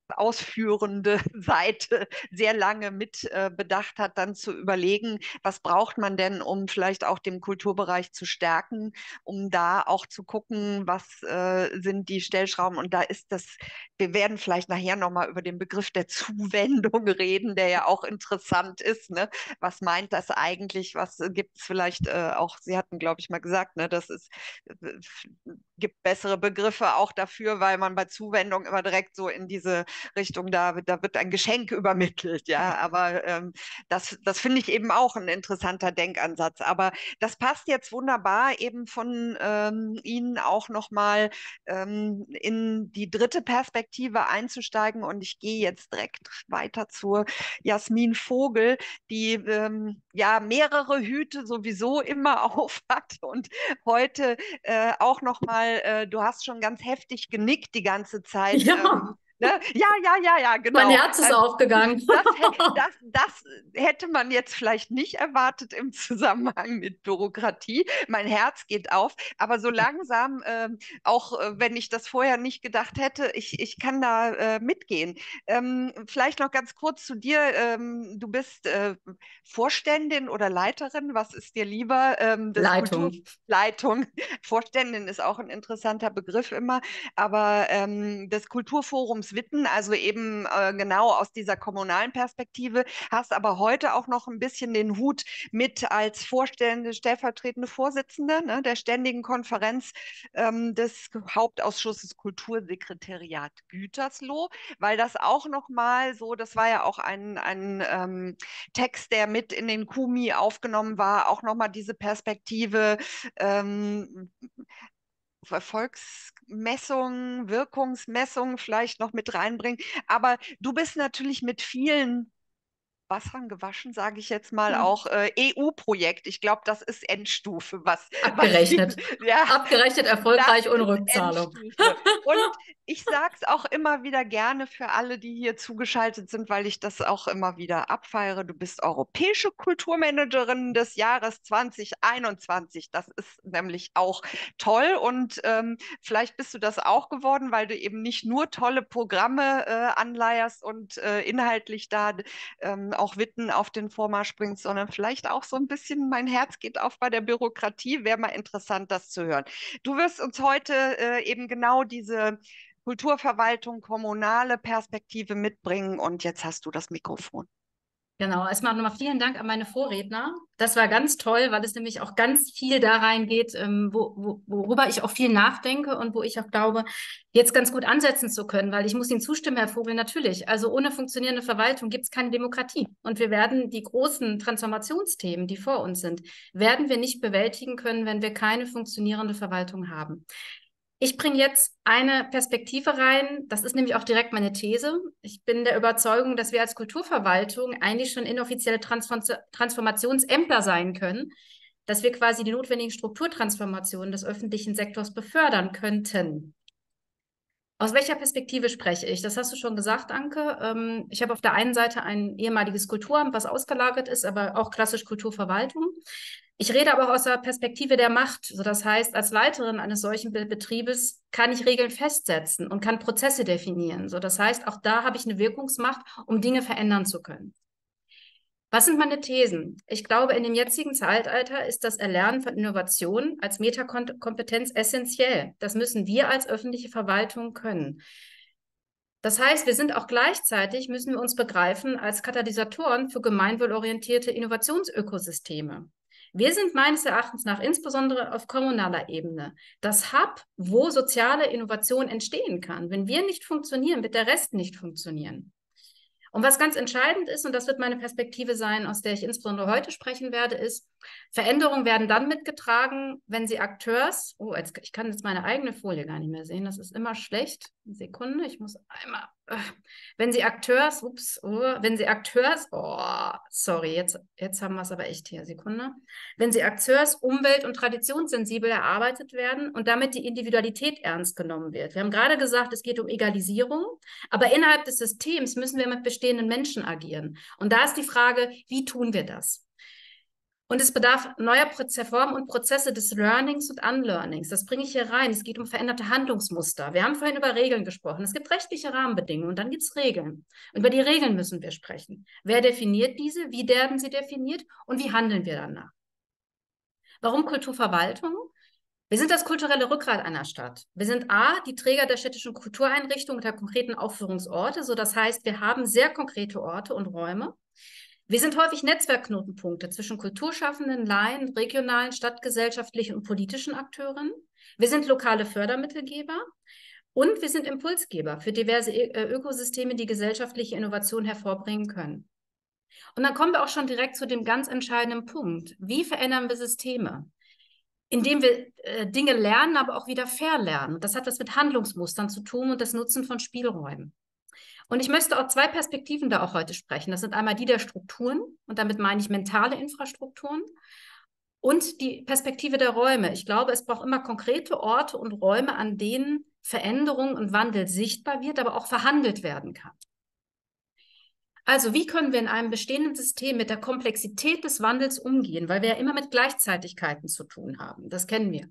ausführende Seite sehr lange mit bedacht hat, dann zu überlegen, was braucht man denn, um vielleicht auch den Kulturbereich zu stärken, um da auch zu gucken, was sind die Stellschrauben. Und da ist das, wir werden vielleicht nachher nochmal über den Begriff der Zuwendung reden, der ja auch interessant ist. Ne? Was meint das eigentlich? Was gibt es vielleicht auch, Sie hatten, glaube ich, mal gesagt, ne, das ist, gibt bessere Begriffe auch dafür, weil man bei Zuwendung immer direkt so in diese Richtung, da wird ein Geschenk übermittelt, ja, aber das finde ich eben auch ein interessanter Denkansatz, aber das passt jetzt wunderbar eben von Ihnen auch nochmal in die dritte Perspektive einzusteigen und ich gehe jetzt direkt weiter zur Jasmin Vogel, die ja mehrere Hüte sowieso immer auf hat und heute auch nochmal, du hast schon ganz heftig genickt die ganze Zeit. Ja. Ne? Ja, genau. Mein Herz ist aufgegangen. Das hätte man jetzt vielleicht nicht erwartet im Zusammenhang mit Bürokratie. Mein Herz geht auf, aber so langsam, auch wenn ich das vorher nicht gedacht hätte, ich kann da mitgehen. Vielleicht noch ganz kurz zu dir. Du bist Vorständin oder Leiterin, was ist dir lieber? Leitung. Leitung. Vorständin ist auch ein interessanter Begriff immer, aber des Kulturforums Witten, also eben genau aus dieser kommunalen Perspektive, hast aber heute auch noch ein bisschen den Hut mit als Vorstände, stellvertretende Vorsitzende, ne, der Ständigen Konferenz des Hauptausschusses Kultursekretariat Gütersloh, weil das auch noch mal so, das war ja auch ein Text, der mit in den KUMI aufgenommen war, auch noch mal diese Perspektive Erfolgsmessung, Wirkungsmessung vielleicht noch mit reinbringen. Aber du bist natürlich mit vielen Wassern gewaschen, sage ich jetzt mal, auch EU-Projekt. Ich glaube, das ist Endstufe, abgerechnet. Ja, Abgerechnet, erfolgreich ohne Rückzahlung. Und ich sage es auch immer wieder gerne für alle, die hier zugeschaltet sind, weil ich das auch immer wieder abfeiere. Du bist europäische Kulturmanagerin des Jahres 2021. Das ist nämlich auch toll und vielleicht bist du das auch geworden, weil du eben nicht nur tolle Programme anleierst und inhaltlich da auch Witten auf den Vormarsch bringt, sondern vielleicht auch so ein bisschen, mein Herz geht auf bei der Bürokratie. Wäre mal interessant, das zu hören. Du wirst uns heute eben genau diese Kulturverwaltung, kommunale Perspektive mitbringen und jetzt hast du das Mikrofon. Genau, erstmal nochmal vielen Dank an meine Vorredner. Das war ganz toll, weil es nämlich auch ganz viel da reingeht, worüber ich auch viel nachdenke und wo ich auch glaube, jetzt ganz gut ansetzen zu können, weil ich muss Ihnen zustimmen, Herr Vogel, natürlich. Also ohne funktionierende Verwaltung gibt es keine Demokratie. Und wir werden die großen Transformationsthemen, die vor uns sind, werden wir nicht bewältigen können, wenn wir keine funktionierende Verwaltung haben. Ich bringe jetzt eine Perspektive rein, das ist nämlich auch direkt meine These. Ich bin der Überzeugung, dass wir als Kulturverwaltung eigentlich schon inoffizielle Transformationsämter sein können, dass wir quasi die notwendigen Strukturtransformationen des öffentlichen Sektors befördern könnten. Aus welcher Perspektive spreche ich? Das hast du schon gesagt, Anke. Ich habe auf der einen Seite ein ehemaliges Kulturamt, was ausgelagert ist, aber auch klassisch Kulturverwaltung. Ich rede aber auch aus der Perspektive der Macht. So, das heißt, als Leiterin eines solchen Betriebes kann ich Regeln festsetzen und kann Prozesse definieren. So, das heißt, auch da habe ich eine Wirkungsmacht, um Dinge verändern zu können. Was sind meine Thesen? Ich glaube, in dem jetzigen Zeitalter ist das Erlernen von Innovation als Metakompetenz essentiell. Das müssen wir als öffentliche Verwaltung können. Das heißt, wir sind auch gleichzeitig, müssen wir uns begreifen als Katalysatoren für gemeinwohlorientierte Innovationsökosysteme. Wir sind meines Erachtens nach insbesondere auf kommunaler Ebene das Hub, wo soziale Innovation entstehen kann. Wenn wir nicht funktionieren, wird der Rest nicht funktionieren. Und was ganz entscheidend ist, und das wird meine Perspektive sein, aus der ich insbesondere heute sprechen werde, ist, Veränderungen werden dann mitgetragen, wenn sie Akteurs, ich kann jetzt meine eigene Folie gar nicht mehr sehen, das ist immer schlecht. Eine Sekunde, ich muss einmal, wenn sie Akteurs, sorry, jetzt haben wir es aber echt hier, Sekunde. Wenn sie Akteurs, umwelt- und traditionssensibel erarbeitet werden und damit die Individualität ernst genommen wird. Wir haben gerade gesagt, es geht um Egalisierung, aber innerhalb des Systems müssen wir mit bestehenden Menschen agieren. Und da ist die Frage, wie tun wir das? Und es bedarf neuer Formen und Prozesse des Learnings und Unlearnings. Das bringe ich hier rein. Es geht um veränderte Handlungsmuster. Wir haben vorhin über Regeln gesprochen. Es gibt rechtliche Rahmenbedingungen und dann gibt es Regeln. Und über die Regeln müssen wir sprechen. Wer definiert diese? Wie werden sie definiert? Und wie handeln wir danach? Warum Kulturverwaltung? Wir sind das kulturelle Rückgrat einer Stadt. Wir sind A, die Träger der städtischen Kultureinrichtungen und der konkreten Aufführungsorte. So, das heißt, wir haben sehr konkrete Orte und Räume. Wir sind häufig Netzwerkknotenpunkte zwischen Kulturschaffenden, Laien, regionalen, stadtgesellschaftlichen und politischen Akteuren. Wir sind lokale Fördermittelgeber und wir sind Impulsgeber für diverse Ökosysteme, die gesellschaftliche Innovation hervorbringen können. Und dann kommen wir auch schon direkt zu dem ganz entscheidenden Punkt. Wie verändern wir Systeme? Indem wir Dinge lernen, aber auch wieder verlernen. Das hat was mit Handlungsmustern zu tun und das Nutzen von Spielräumen. Und ich möchte auch zwei Perspektiven da auch heute sprechen. Das sind einmal die der Strukturen, und damit meine ich mentale Infrastrukturen, und die Perspektive der Räume. Ich glaube, es braucht immer konkrete Orte und Räume, an denen Veränderung und Wandel sichtbar wird, aber auch verhandelt werden kann. Also, wie können wir in einem bestehenden System mit der Komplexität des Wandels umgehen? Weil wir ja immer mit Gleichzeitigkeiten zu tun haben. Das kennen wir.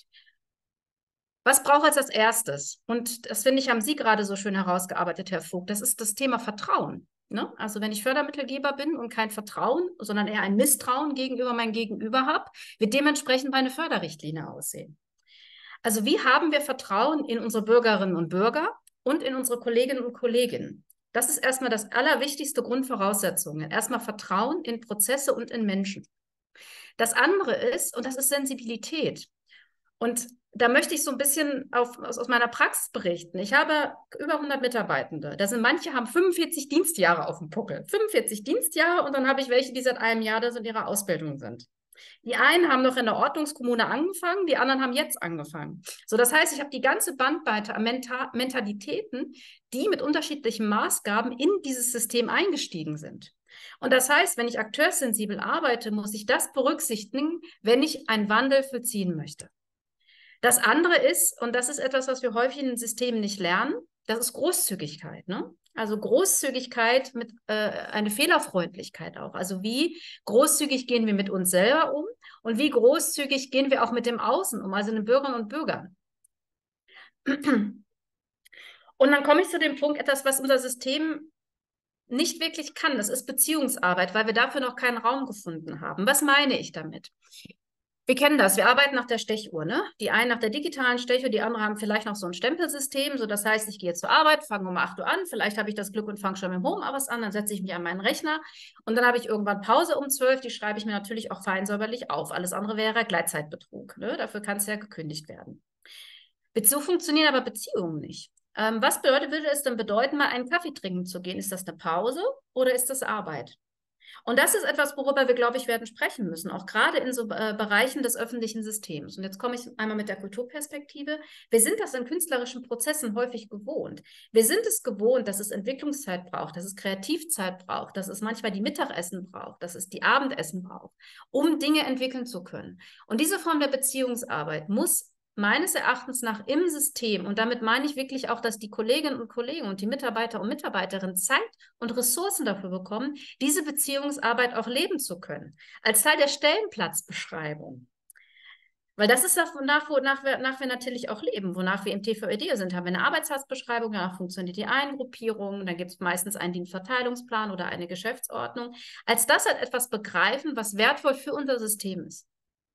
Was braucht es als erstes? Und das, finde ich, haben Sie gerade so schön herausgearbeitet, Herr Vogt. Das ist das Thema Vertrauen. Ne? Also wenn ich Fördermittelgeber bin und kein Vertrauen, sondern eher ein Misstrauen gegenüber meinem Gegenüber habe, wird dementsprechend meine Förderrichtlinie aussehen. Also wie haben wir Vertrauen in unsere Bürgerinnen und Bürger und in unsere Kolleginnen und Kollegen? Das ist erstmal das allerwichtigste Grundvoraussetzung. Erstmal Vertrauen in Prozesse und in Menschen. Das andere ist, und das ist Sensibilität. Und da möchte ich so ein bisschen aus meiner Praxis berichten. Ich habe über 100 Mitarbeitende. Manche haben 45 Dienstjahre auf dem Puckel. 45 Dienstjahre, und dann habe ich welche, die seit einem Jahr in ihrer Ausbildung sind. Die einen haben noch in der Ordnungskommune angefangen, die anderen haben jetzt angefangen. So, das heißt, ich habe die ganze Bandbreite an Mentalitäten, die mit unterschiedlichen Maßgaben in dieses System eingestiegen sind. Und das heißt, wenn ich akteursensibel arbeite, muss ich das berücksichtigen, wenn ich einen Wandel vollziehen möchte. Das andere ist, und das ist etwas, was wir häufig in den Systemen nicht lernen, das ist Großzügigkeit. Ne? Also Großzügigkeit mit eine Fehlerfreundlichkeit auch. Also wie großzügig gehen wir mit uns selber um und wie großzügig gehen wir auch mit dem Außen um, also den Bürgerinnen und Bürgern. Und dann komme ich zu dem Punkt, etwas, was unser System nicht wirklich kann. Das ist Beziehungsarbeit, weil wir dafür noch keinen Raum gefunden haben. Was meine ich damit? Wir kennen das, wir arbeiten nach der Stechuhr, ne? Die einen nach der digitalen Stechuhr, die anderen haben vielleicht noch so ein Stempelsystem, so das heißt, ich gehe zur Arbeit, fange um 8 Uhr an, vielleicht habe ich das Glück und fange schon mit dem Homeoffice an, dann setze ich mich an meinen Rechner und dann habe ich irgendwann Pause um 12, die schreibe ich mir natürlich auch fein säuberlich auf. Alles andere wäre Gleitzeitbetrug, ne? Dafür kann es ja gekündigt werden. So funktionieren aber Beziehungen nicht. Was würde es denn bedeuten, mal einen Kaffee trinken zu gehen? Ist das eine Pause oder ist das Arbeit? Und das ist etwas, worüber wir, glaube ich, werden sprechen müssen, auch gerade in so Bereichen des öffentlichen Systems. Und jetzt komme ich einmal mit der Kulturperspektive. Wir sind das in künstlerischen Prozessen häufig gewohnt. Wir sind es gewohnt, dass es Entwicklungszeit braucht, dass es Kreativzeit braucht, dass es manchmal die Mittagessen braucht, dass es die Abendessen braucht, um Dinge entwickeln zu können. Und diese Form der Beziehungsarbeit muss meines Erachtens nach im System, und damit meine ich wirklich auch, dass die Kolleginnen und Kollegen und die Mitarbeiter und Mitarbeiterinnen Zeit und Ressourcen dafür bekommen, diese Beziehungsarbeit auch leben zu können, als Teil der Stellenplatzbeschreibung. Weil das ist das, wonach wir natürlich auch leben, wonach wir im TVED sind. Haben wir eine Arbeitsplatzbeschreibung, danach funktioniert die Eingruppierung, dann gibt es meistens einen Dienstverteilungsplan oder eine Geschäftsordnung. Als das halt etwas begreifen, was wertvoll für unser System ist.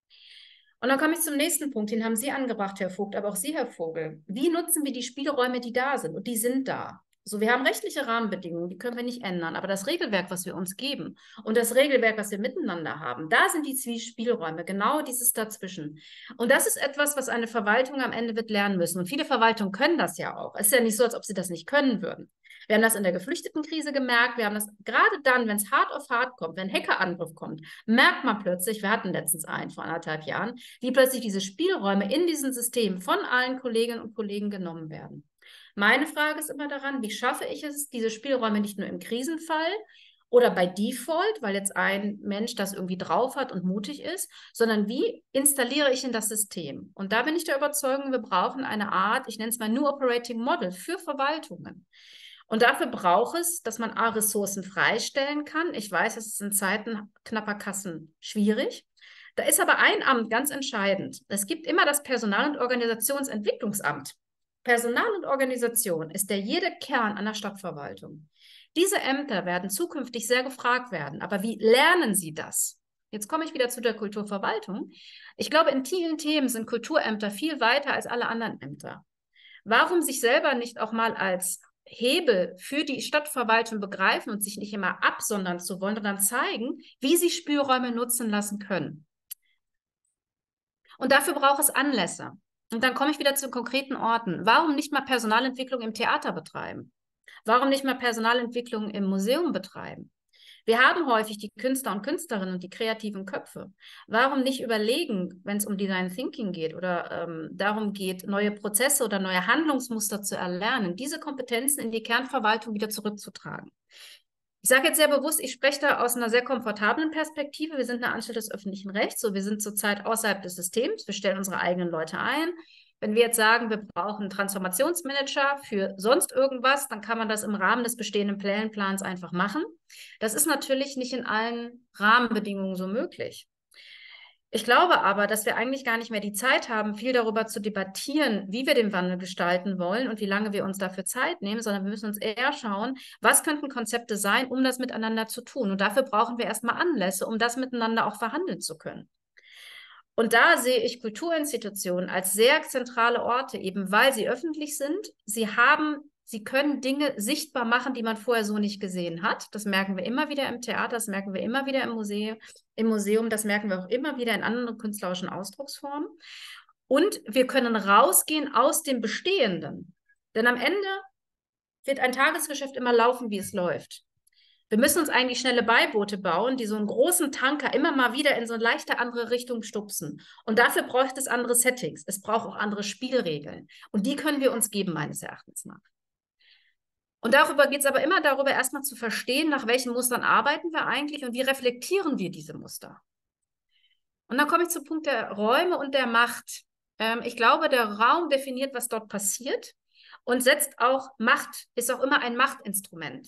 Und dann komme ich zum nächsten Punkt, den haben Sie angebracht, Herr Vogt, aber auch Sie, Herr Vogel. Wie nutzen wir die Spielräume, die da sind? Und die sind da. So, wir haben rechtliche Rahmenbedingungen, die können wir nicht ändern, aber das Regelwerk, was wir uns geben und das Regelwerk, was wir miteinander haben, da sind die Spielräume, genau dieses dazwischen. Und das ist etwas, was eine Verwaltung am Ende wird lernen müssen. Und viele Verwaltungen können das ja auch. Es ist ja nicht so, als ob sie das nicht können würden. Wir haben das in der Geflüchtetenkrise gemerkt. Wir haben das gerade dann, wenn es hart auf hart kommt, wenn ein Hackerangriff kommt, merkt man plötzlich, wir hatten letztens einen vor 1,5 Jahren, wie plötzlich diese Spielräume in diesem System von allen Kolleginnen und Kollegen genommen werden. Meine Frage ist immer daran, wie schaffe ich es, diese Spielräume nicht nur im Krisenfall oder bei Default, weil jetzt ein Mensch das irgendwie drauf hat und mutig ist, sondern wie installiere ich in das System? Und da bin ich der Überzeugung, wir brauchen eine Art, ich nenne es mal New Operating Model für Verwaltungen. Und dafür braucht es, dass man Ressourcen freistellen kann. Ich weiß, es ist in Zeiten knapper Kassen schwierig. Da ist aber ein Amt ganz entscheidend. Es gibt immer das Personal- und Organisationsentwicklungsamt. Personal und Organisation ist der jede Kern einer Stadtverwaltung. Diese Ämter werden zukünftig sehr gefragt werden. Aber wie lernen sie das? Jetzt komme ich wieder zu der Kulturverwaltung. Ich glaube, in vielen Themen sind Kulturämter viel weiter als alle anderen Ämter. Warum sich selber nicht auch mal als Hebel für die Stadtverwaltung begreifen und sich nicht immer absondern zu wollen, sondern zeigen, wie sie Spielräume nutzen lassen können. Und dafür braucht es Anlässe. Und dann komme ich wieder zu konkreten Orten. Warum nicht mal Personalentwicklung im Theater betreiben? Warum nicht mal Personalentwicklung im Museum betreiben? Wir haben häufig die Künstler und Künstlerinnen und die kreativen Köpfe. Warum nicht überlegen, wenn es um Design Thinking geht oder darum geht, neue Prozesse oder neue Handlungsmuster zu erlernen, diese Kompetenzen in die Kernverwaltung wieder zurückzutragen? Ich sage jetzt sehr bewusst, ich spreche da aus einer sehr komfortablen Perspektive. Wir sind eine Anstalt des öffentlichen Rechts, so wir sind zurzeit außerhalb des Systems, wir stellen unsere eigenen Leute ein. Wenn wir jetzt sagen, wir brauchen einen Transformationsmanager für sonst irgendwas, dann kann man das im Rahmen des bestehenden Plans einfach machen. Das ist natürlich nicht in allen Rahmenbedingungen so möglich. Ich glaube aber, dass wir eigentlich gar nicht mehr die Zeit haben, viel darüber zu debattieren, wie wir den Wandel gestalten wollen und wie lange wir uns dafür Zeit nehmen, sondern wir müssen uns eher schauen, was könnten Konzepte sein, um das miteinander zu tun. Und dafür brauchen wir erstmal Anlässe, um das miteinander auch verhandeln zu können. Und da sehe ich Kulturinstitutionen als sehr zentrale Orte, eben weil sie öffentlich sind. Sie können Dinge sichtbar machen, die man vorher so nicht gesehen hat. Das merken wir immer wieder im Theater, das merken wir immer wieder im Museum, das merken wir auch immer wieder in anderen künstlerischen Ausdrucksformen. Und wir können rausgehen aus dem Bestehenden. Denn am Ende wird ein Tagesgeschäft immer laufen, wie es läuft. Wir müssen uns eigentlich schnelle Beiboote bauen, die so einen großen Tanker immer mal wieder in so eine leichte andere Richtung stupsen. Und dafür braucht es andere Settings. Es braucht auch andere Spielregeln. Und die können wir uns geben, meines Erachtens nach. Und darüber geht es aber immer darüber, erstmal zu verstehen, nach welchen Mustern arbeiten wir eigentlich und wie reflektieren wir diese Muster. Und dann komme ich zum Punkt der Räume und der Macht. Ich glaube, der Raum definiert, was dort passiert und setzt auch Macht, ist auch immer ein Machtinstrument.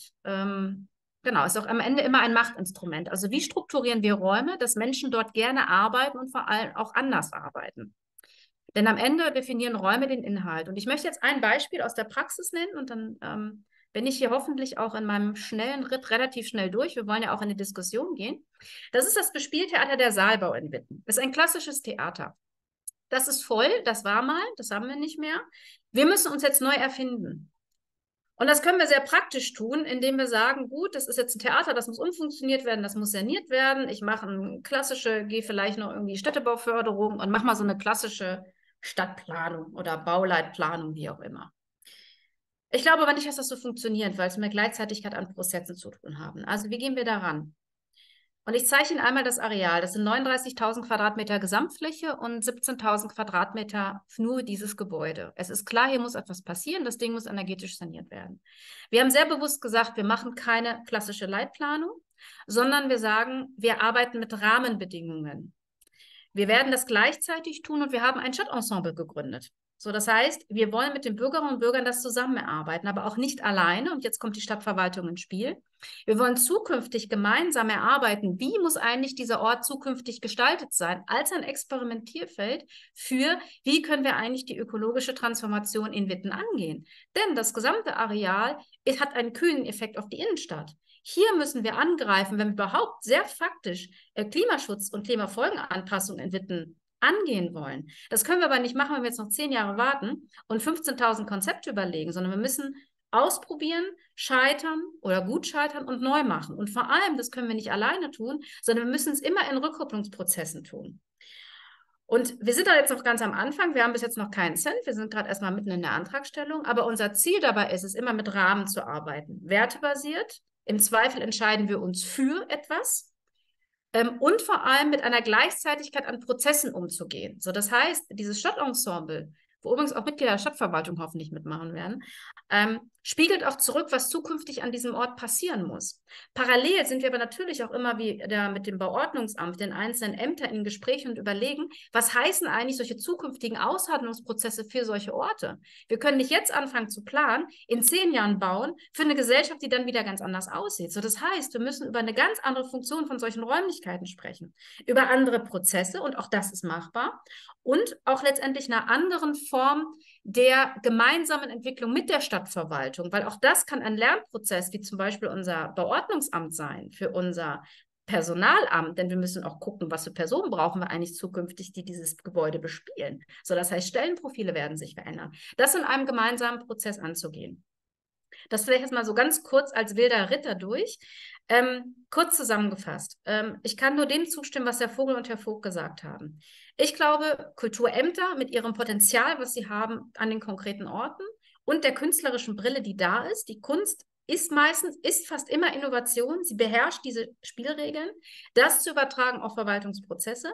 Genau, ist auch am Ende immer ein Machtinstrument. Also wie strukturieren wir Räume, dass Menschen dort gerne arbeiten und vor allem auch anders arbeiten? Denn am Ende definieren Räume den Inhalt. Und ich möchte jetzt ein Beispiel aus der Praxis nennen und dann bin ich hier hoffentlich auch in meinem schnellen Ritt relativ schnell durch. Wir wollen ja auch in die Diskussion gehen. Das ist das Bespieltheater der Saalbau in Witten. Das ist ein klassisches Theater. Das ist voll, das war mal, das haben wir nicht mehr. Wir müssen uns jetzt neu erfinden. Und das können wir sehr praktisch tun, indem wir sagen, gut, das ist jetzt ein Theater, das muss umfunktioniert werden, das muss saniert werden. Ich mache gehe vielleicht noch irgendwie Städtebauförderung und mache mal so eine klassische Stadtplanung oder Bauleitplanung, wie auch immer. Ich glaube aber nicht, dass das so funktioniert, weil es mit Gleichzeitigkeit an Prozessen zu tun haben. Also wie gehen wir daran? Und ich zeige Ihnen einmal das Areal. Das sind 39.000 Quadratmeter Gesamtfläche und 17.000 Quadratmeter nur dieses Gebäude. Es ist klar, hier muss etwas passieren. Das Ding muss energetisch saniert werden. Wir haben sehr bewusst gesagt, wir machen keine klassische Leitplanung, sondern wir sagen, wir arbeiten mit Rahmenbedingungen. Wir werden das gleichzeitig tun und wir haben ein Stadtensemble gegründet. So, das heißt, wir wollen mit den Bürgerinnen und Bürgern das zusammen erarbeiten, aber auch nicht alleine. Und jetzt kommt die Stadtverwaltung ins Spiel. Wir wollen zukünftig gemeinsam erarbeiten, wie muss eigentlich dieser Ort zukünftig gestaltet sein, als ein Experimentierfeld für, wie können wir eigentlich die ökologische Transformation in Witten angehen. Denn das gesamte Areal hat einen kühlen Effekt auf die Innenstadt. Hier müssen wir angreifen, wenn wir überhaupt sehr faktisch Klimaschutz und Klimafolgenanpassung in Witten angehen wollen. Das können wir aber nicht machen, wenn wir jetzt noch 10 Jahre warten und 15.000 Konzepte überlegen, sondern wir müssen ausprobieren, scheitern oder gut scheitern und neu machen. Und vor allem, das können wir nicht alleine tun, sondern wir müssen es immer in Rückkopplungsprozessen tun. Und wir sind da jetzt noch ganz am Anfang. Wir haben bis jetzt noch keinen Cent. Wir sind gerade erstmal mitten in der Antragstellung. Aber unser Ziel dabei ist es, immer mit Rahmen zu arbeiten. Wertebasiert. Im Zweifel entscheiden wir uns für etwas. Und vor allem mit einer Gleichzeitigkeit an Prozessen umzugehen. So, das heißt, dieses Stadtensemble, wo übrigens auch Mitglieder der Stadtverwaltung hoffentlich mitmachen werden, spiegelt auch zurück, was zukünftig an diesem Ort passieren muss. Parallel sind wir aber natürlich auch immer wieder mit dem Bauordnungsamt, den einzelnen Ämtern in Gespräch und überlegen, was heißen eigentlich solche zukünftigen Aushandlungsprozesse für solche Orte? Wir können nicht jetzt anfangen zu planen, in 10 Jahren bauen für eine Gesellschaft, die dann wieder ganz anders aussieht. So, das heißt, wir müssen über eine ganz andere Funktion von solchen Räumlichkeiten sprechen, über andere Prozesse, und auch das ist machbar, und auch letztendlich einer anderen Form der gemeinsamen Entwicklung mit der Stadtverwaltung, weil auch das kann ein Lernprozess, wie zum Beispiel unser Bauordnungsamt sein, für unser Personalamt, denn wir müssen auch gucken, was für Personen brauchen wir eigentlich zukünftig, die dieses Gebäude bespielen. So, das heißt, Stellenprofile werden sich verändern. Das in einem gemeinsamen Prozess anzugehen. Das vielleicht jetzt mal so ganz kurz als wilder Ritter durch. Kurz zusammengefasst. Ich kann nur dem zustimmen, was Herr Vogel und Herr Vogt gesagt haben. Ich glaube, Kulturämter mit ihrem Potenzial, was sie haben an den konkreten Orten und der künstlerischen Brille, die da ist, die Kunst ist fast immer Innovation. Sie beherrscht diese Spielregeln, das zu übertragen auf Verwaltungsprozesse,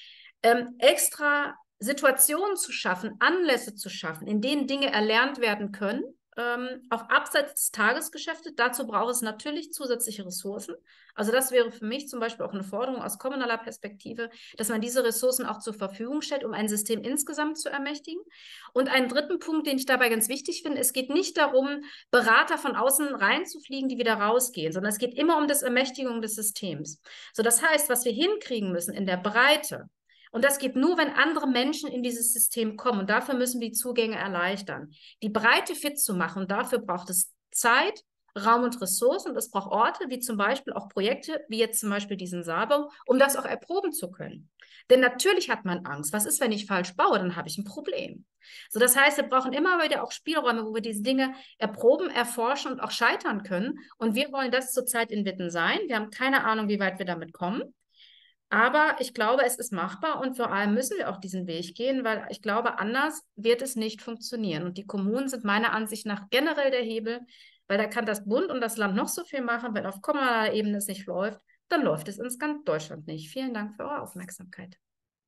extra Situationen zu schaffen, Anlässe zu schaffen, in denen Dinge erlernt werden können, auch abseits des Tagesgeschäftes. Dazu braucht es natürlich zusätzliche Ressourcen. Also das wäre für mich zum Beispiel auch eine Forderung aus kommunaler Perspektive, dass man diese Ressourcen auch zur Verfügung stellt, um ein System insgesamt zu ermächtigen. Und einen dritten Punkt, den ich dabei ganz wichtig finde: Es geht nicht darum, Berater von außen reinzufliegen, die wieder rausgehen, sondern es geht immer um das Ermächtigung des Systems. So, das heißt, was wir hinkriegen müssen in der Breite, und das geht nur, wenn andere Menschen in dieses System kommen. Und dafür müssen wir die Zugänge erleichtern. Die Breite fit zu machen, und dafür braucht es Zeit, Raum und Ressourcen. Und es braucht Orte, wie zum Beispiel auch Projekte, wie jetzt zum Beispiel diesen Saarbau, um das auch erproben zu können. Denn natürlich hat man Angst. Was ist, wenn ich falsch baue? Dann habe ich ein Problem. So, das heißt, wir brauchen immer wieder auch Spielräume, wo wir diese Dinge erproben, erforschen und auch scheitern können. Und wir wollen das zurzeit in Witten sein. Wir haben keine Ahnung, wie weit wir damit kommen. Aber ich glaube, es ist machbar, und vor allem müssen wir auch diesen Weg gehen, weil ich glaube, anders wird es nicht funktionieren. Und die Kommunen sind meiner Ansicht nach generell der Hebel, weil da kann das Bund und das Land noch so viel machen. Wenn auf kommunaler Ebene es nicht läuft, dann läuft es in ganz Deutschland nicht. Vielen Dank für eure Aufmerksamkeit.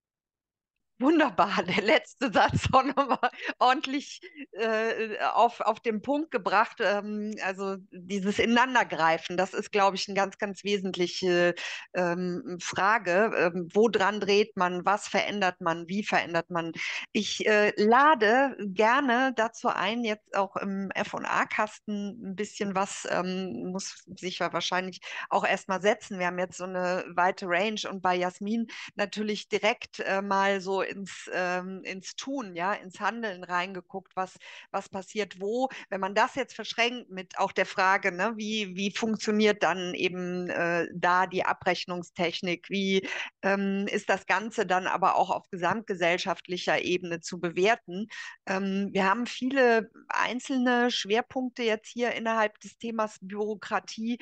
Wunderbar, der letzte Satz auch nochmal ordentlich auf den Punkt gebracht. Also dieses Ineinandergreifen, das ist, glaube ich, eine ganz, ganz wesentliche Frage. Woran dreht man, was verändert man, wie verändert man? Ich lade gerne dazu ein, jetzt auch im F&A-Kasten ein bisschen was, muss sich ja wahrscheinlich auch erstmal setzen. Wir haben jetzt so eine weite Range, und bei Jasmin natürlich direkt mal so ins Tun, ja, ins Handeln reingeguckt, was passiert wo. Wenn man das jetzt verschränkt mit auch der Frage, ne, wie funktioniert dann eben da die Abrechnungstechnik, wie ist das Ganze dann aber auch auf gesamtgesellschaftlicher Ebene zu bewerten. Wir haben viele einzelne Schwerpunkte jetzt hier innerhalb des Themas Bürokratie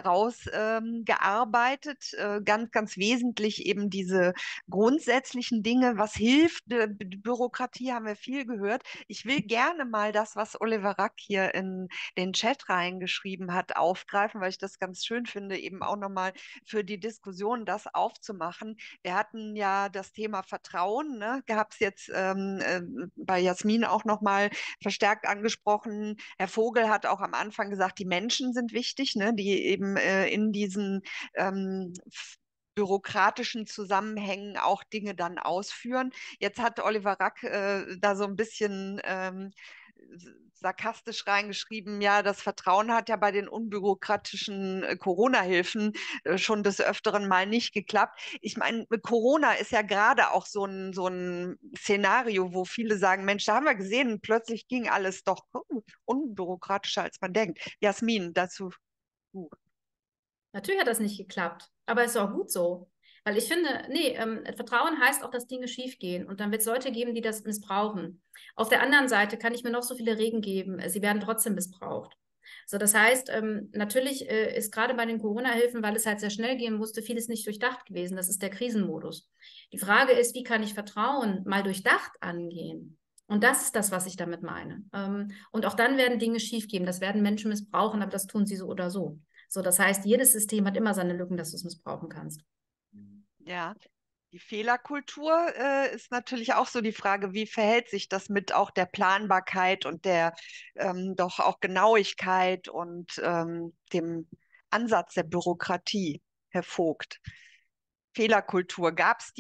herausgearbeitet. Ganz, ganz wesentlich eben diese grundsätzlichen Dinge. Was hilft? Bürokratie haben wir viel gehört. Ich will gerne mal das, was Oliver Rack hier in den Chat reingeschrieben hat, aufgreifen, weil ich das ganz schön finde, eben auch nochmal für die Diskussion das aufzumachen. Wir hatten ja das Thema Vertrauen, ne? Gab es jetzt bei Jasmin auch nochmal verstärkt angesprochen. Herr Vogel hat auch am Anfang gesagt, die Menschen sind wichtig, ne? Die eben in diesen bürokratischen Zusammenhängen auch Dinge dann ausführen. Jetzt hat Oliver Rack da so ein bisschen sarkastisch reingeschrieben, ja, das Vertrauen hat ja bei den unbürokratischen Corona-Hilfen schon des Öfteren mal nicht geklappt. Ich meine, Corona ist ja gerade auch so ein Szenario, wo viele sagen, Mensch, da haben wir gesehen, plötzlich ging alles doch unbürokratischer, als man denkt. Jasmin, dazu. Natürlich hat das nicht geklappt, aber es ist auch gut so. Weil ich finde, nee, Vertrauen heißt auch, dass Dinge schiefgehen. Und dann wird es Leute geben, die das missbrauchen. Auf der anderen Seite kann ich mir noch so viele Regeln geben, sie werden trotzdem missbraucht. So, das heißt, natürlich ist gerade bei den Corona-Hilfen, weil es halt sehr schnell gehen musste, vieles nicht durchdacht gewesen. Das ist der Krisenmodus. Die Frage ist, wie kann ich Vertrauen mal durchdacht angehen? Und das ist das, was ich damit meine. Und auch dann werden Dinge schiefgehen. Das werden Menschen missbrauchen, aber das tun sie so oder so. So, das heißt, jedes System hat immer seine Lücken, dass du es missbrauchen kannst. Ja, Die Fehlerkultur ist natürlich auch so die Frage, wie verhält sich das mit auch der Planbarkeit und der doch auch Genauigkeit und dem Ansatz der Bürokratie, Herr Vogt? Fehlerkultur,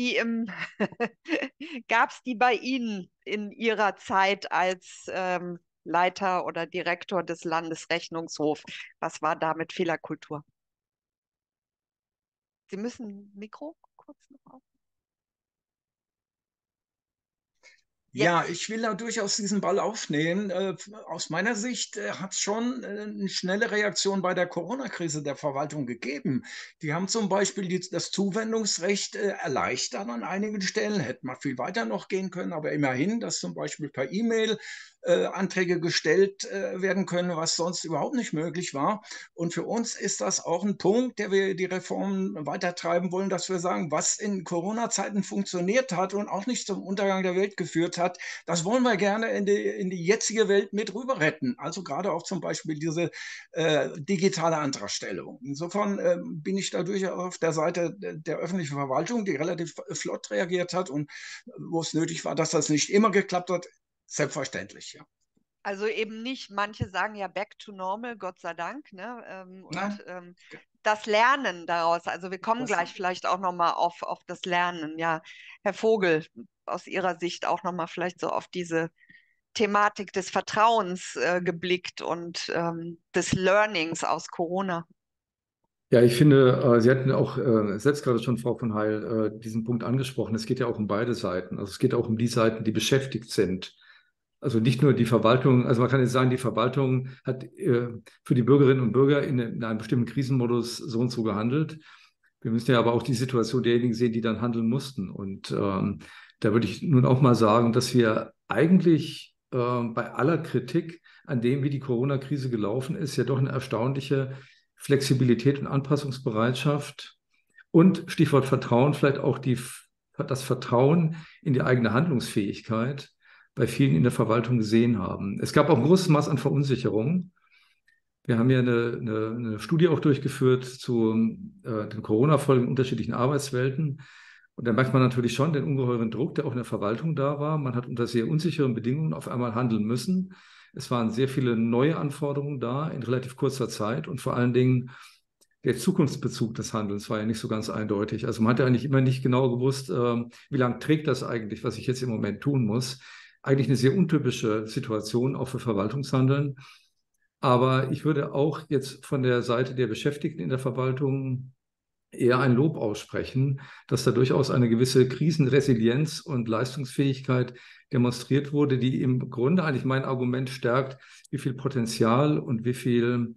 gab's die bei Ihnen in Ihrer Zeit als Leiter oder Direktor des Landesrechnungshofs? Was war da mit Fehlerkultur? Sie müssen Mikro kurz noch auf. Ja, ich will da durchaus diesen Ball aufnehmen. Aus meiner Sicht hat es schon eine schnelle Reaktion bei der Corona-Krise der Verwaltung gegeben. Die haben zum Beispiel das Zuwendungsrecht erleichtert an einigen Stellen. Hätte man viel weiter noch gehen können, aber immerhin, dass zum Beispiel per E-Mail Anträge gestellt werden können, was sonst überhaupt nicht möglich war. Und für uns ist das auch ein Punkt, der wir die Reformen weitertreiben wollen, dass wir sagen, was in Corona-Zeiten funktioniert hat und auch nicht zum Untergang der Welt geführt hat, das wollen wir gerne in die jetzige Welt mit rüber retten. Also gerade auch zum Beispiel diese digitale Antragstellung. Insofern bin ich da durchaus auf der Seite der öffentlichen Verwaltung, die relativ flott reagiert hat und wo es nötig war, dass das nicht immer geklappt hat, selbstverständlich, ja. Also eben nicht, manche sagen ja back to normal, Gott sei Dank, ne? Und das Lernen daraus, also wir kommen gleich vielleicht auch nochmal auf das Lernen, ja. Herr Vogel, aus Ihrer Sicht auch nochmal vielleicht so auf diese Thematik des Vertrauens geblickt und des Learnings aus Corona. Ja, ich finde, Sie hatten auch selbst gerade schon, Frau von Heil, diesen Punkt angesprochen. Es geht ja auch um beide Seiten. Also es geht auch um die Seiten, die beschäftigt sind. Also nicht nur die Verwaltung, also man kann jetzt sagen, die Verwaltung hat für die Bürgerinnen und Bürger in einem bestimmten Krisenmodus so und so gehandelt. Wir müssen ja aber auch die Situation derjenigen sehen, die dann handeln mussten. Und da würde ich nun auch mal sagen, dass wir eigentlich bei aller Kritik an dem, wie die Corona-Krise gelaufen ist, ja doch eine erstaunliche Flexibilität und Anpassungsbereitschaft und Stichwort Vertrauen, vielleicht auch das Vertrauen in die eigene Handlungsfähigkeit bei vielen in der Verwaltung gesehen haben. Es gab auch ein großes Maß an Verunsicherung. Wir haben ja eine Studie auch durchgeführt zu den Corona-Folgen in unterschiedlichen Arbeitswelten. Und da merkt man natürlich schon den ungeheuren Druck, der auch in der Verwaltung da war. Man hat unter sehr unsicheren Bedingungen auf einmal handeln müssen. Es waren sehr viele neue Anforderungen da in relativ kurzer Zeit und vor allen Dingen der Zukunftsbezug des Handelns war ja nicht so ganz eindeutig. Also man hat ja eigentlich immer nicht genau gewusst, wie lange trägt das eigentlich, was ich jetzt im Moment tun muss. Eigentlich eine sehr untypische Situation auch für Verwaltungshandeln. Aber ich würde auch jetzt von der Seite der Beschäftigten in der Verwaltung eher ein Lob aussprechen, dass da durchaus eine gewisse Krisenresilienz und Leistungsfähigkeit demonstriert wurde, die im Grunde eigentlich mein Argument stärkt, wie viel Potenzial und wie viel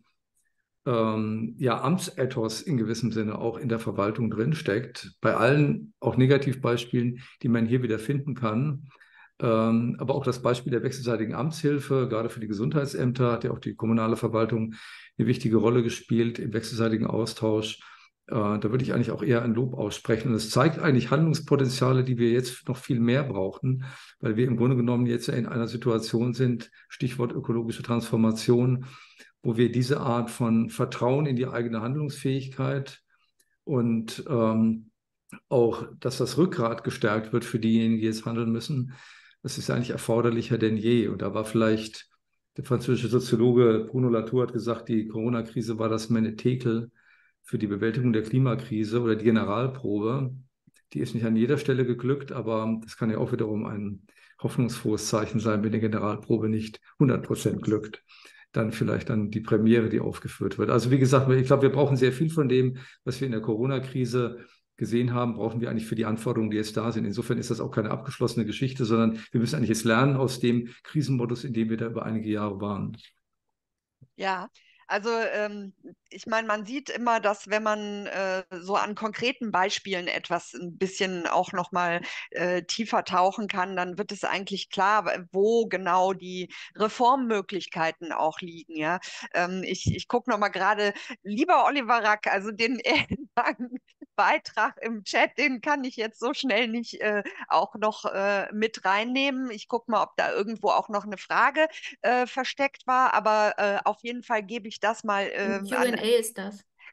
Amtsethos in gewissem Sinne auch in der Verwaltung drinsteckt. Bei allen auch Negativbeispielen, die man hier wieder finden kann. Aber auch das Beispiel der wechselseitigen Amtshilfe, gerade für die Gesundheitsämter, hat ja auch die kommunale Verwaltung eine wichtige Rolle gespielt im wechselseitigen Austausch. Da würde ich eigentlich auch eher ein Lob aussprechen. Und es zeigt eigentlich Handlungspotenziale, die wir jetzt noch viel mehr brauchen, weil wir im Grunde genommen jetzt in einer Situation sind, Stichwort ökologische Transformation, wo wir diese Art von Vertrauen in die eigene Handlungsfähigkeit und auch, dass das Rückgrat gestärkt wird für diejenigen, die jetzt handeln müssen, das ist eigentlich erforderlicher denn je. Und da war vielleicht der französische Soziologe Bruno Latour hat gesagt, die Corona-Krise war das Menetekel für die Bewältigung der Klimakrise oder die Generalprobe. Die ist nicht an jeder Stelle geglückt, aber das kann ja auch wiederum ein hoffnungsfrohes Zeichen sein, wenn die Generalprobe nicht 100% glückt. Dann vielleicht dann die Premiere, die aufgeführt wird. Also wie gesagt, ich glaube, wir brauchen sehr viel von dem, was wir in der Corona-Krise gesehen haben, brauchen wir eigentlich für die Anforderungen, die jetzt da sind. Insofern ist das auch keine abgeschlossene Geschichte, sondern wir müssen eigentlich jetzt lernen aus dem Krisenmodus, in dem wir da über einige Jahre waren. Ja, also ich meine, man sieht immer, dass wenn man so an konkreten Beispielen etwas ein bisschen auch nochmal tiefer tauchen kann, dann wird es eigentlich klar, wo genau die Reformmöglichkeiten auch liegen. Ja, ich gucke nochmal gerade, lieber Oliver Rack, also den langen Beitrag im Chat, den kann ich jetzt so schnell nicht auch noch mit reinnehmen. Ich gucke mal, ob da irgendwo auch noch eine Frage versteckt war, aber auf jeden Fall gebe ich das mal Im Q&A ist das.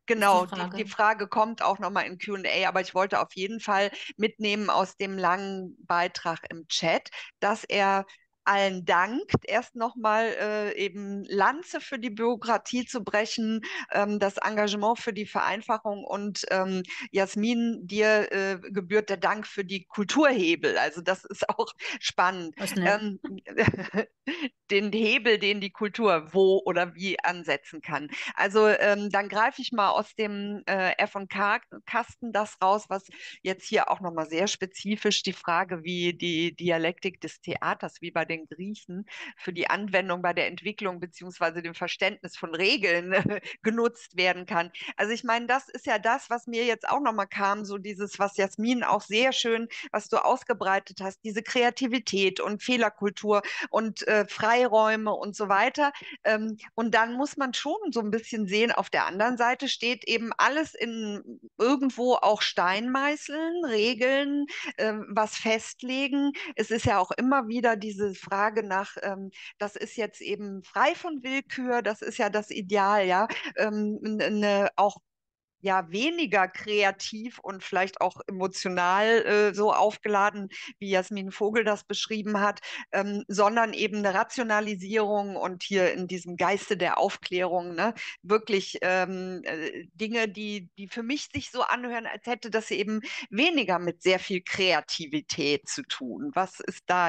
Genau, die Frage. Frage kommt auch nochmal in Q&A, aber ich wollte auf jeden Fall mitnehmen aus dem langen Beitrag im Chat, dass er allen dankt, erst nochmal eben Lanze für die Bürokratie zu brechen, das Engagement für die Vereinfachung und Jasmin, dir gebührt der Dank für die Kulturhebel. Also das ist auch spannend. Das ist nett. Den Hebel, den die Kultur wo oder wie ansetzen kann. Also dann greife ich mal aus dem F&K-Kasten das raus, was jetzt hier auch nochmal sehr spezifisch die Frage, wie die Dialektik des Theaters, wie bei den Griechen, für die Anwendung bei der Entwicklung beziehungsweise dem Verständnis von Regeln genutzt werden kann. Also ich meine, das ist ja das, was mir jetzt auch nochmal kam, so dieses, was Jasmin auch sehr schön, was du ausgebreitet hast, diese Kreativität und Fehlerkultur und Freiräume und so weiter. Und dann muss man schon so ein bisschen sehen, auf der anderen Seite steht eben alles in irgendwo auch Steinmeißeln, Regeln, was festlegen. Es ist ja auch immer wieder diese Frage nach, das ist jetzt eben frei von Willkür, das ist ja das Ideal, ja, auch ja weniger kreativ und vielleicht auch emotional so aufgeladen, wie Jasmin Vogel das beschrieben hat, sondern eben eine Rationalisierung und hier in diesem Geiste der Aufklärung, ne, wirklich Dinge, die für mich sich so anhören, als hätte das eben weniger mit sehr viel Kreativität zu tun. Was ist da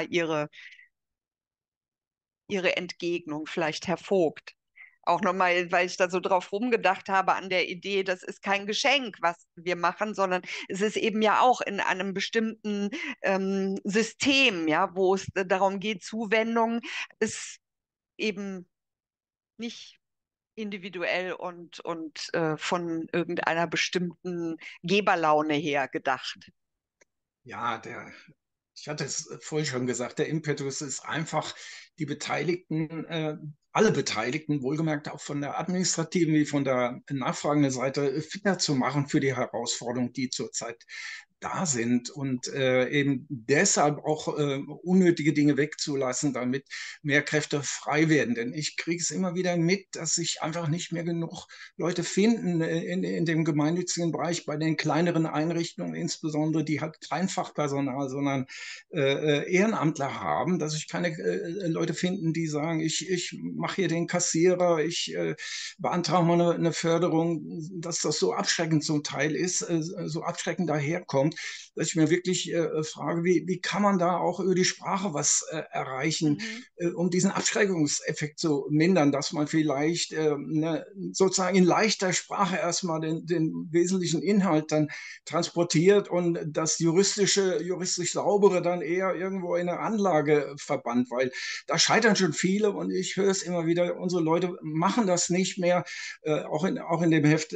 Ihre Entgegnung, vielleicht Herr Vogt? Auch nochmal, weil ich da so drauf rumgedacht habe an der Idee, das ist kein Geschenk, was wir machen, sondern es ist eben ja auch in einem bestimmten System, ja, wo es darum geht, Zuwendung ist eben nicht individuell und von irgendeiner bestimmten Geberlaune her gedacht. Ja, ich hatte es vorhin schon gesagt, der Impetus ist einfach, die Beteiligten, alle Beteiligten, wohlgemerkt auch von der administrativen wie von der nachfragenden Seite, fitter zu machen für die Herausforderungen, die zurzeit da sind und eben deshalb auch unnötige Dinge wegzulassen, damit mehr Kräfte frei werden. Denn ich kriege es immer wieder mit, dass sich einfach nicht mehr genug Leute finden in dem gemeinnützigen Bereich, bei den kleineren Einrichtungen insbesondere, die halt kein Fachpersonal, sondern Ehrenamtler haben, dass sich keine Leute finden, die sagen, ich mache hier den Kassierer, ich beantrage mal eine Förderung, dass das so abschreckend zum Teil ist, so abschreckend daherkommt, dass ich mir wirklich frage, wie kann man da auch über die Sprache was erreichen, um diesen Abschreckungseffekt zu mindern, dass man vielleicht sozusagen in leichter Sprache erstmal den wesentlichen Inhalt dann transportiert und das juristisch saubere dann eher irgendwo in eine Anlage verbannt, weil da scheitern schon viele und ich höre es immer wieder, unsere Leute machen das nicht mehr. Auch in dem Heft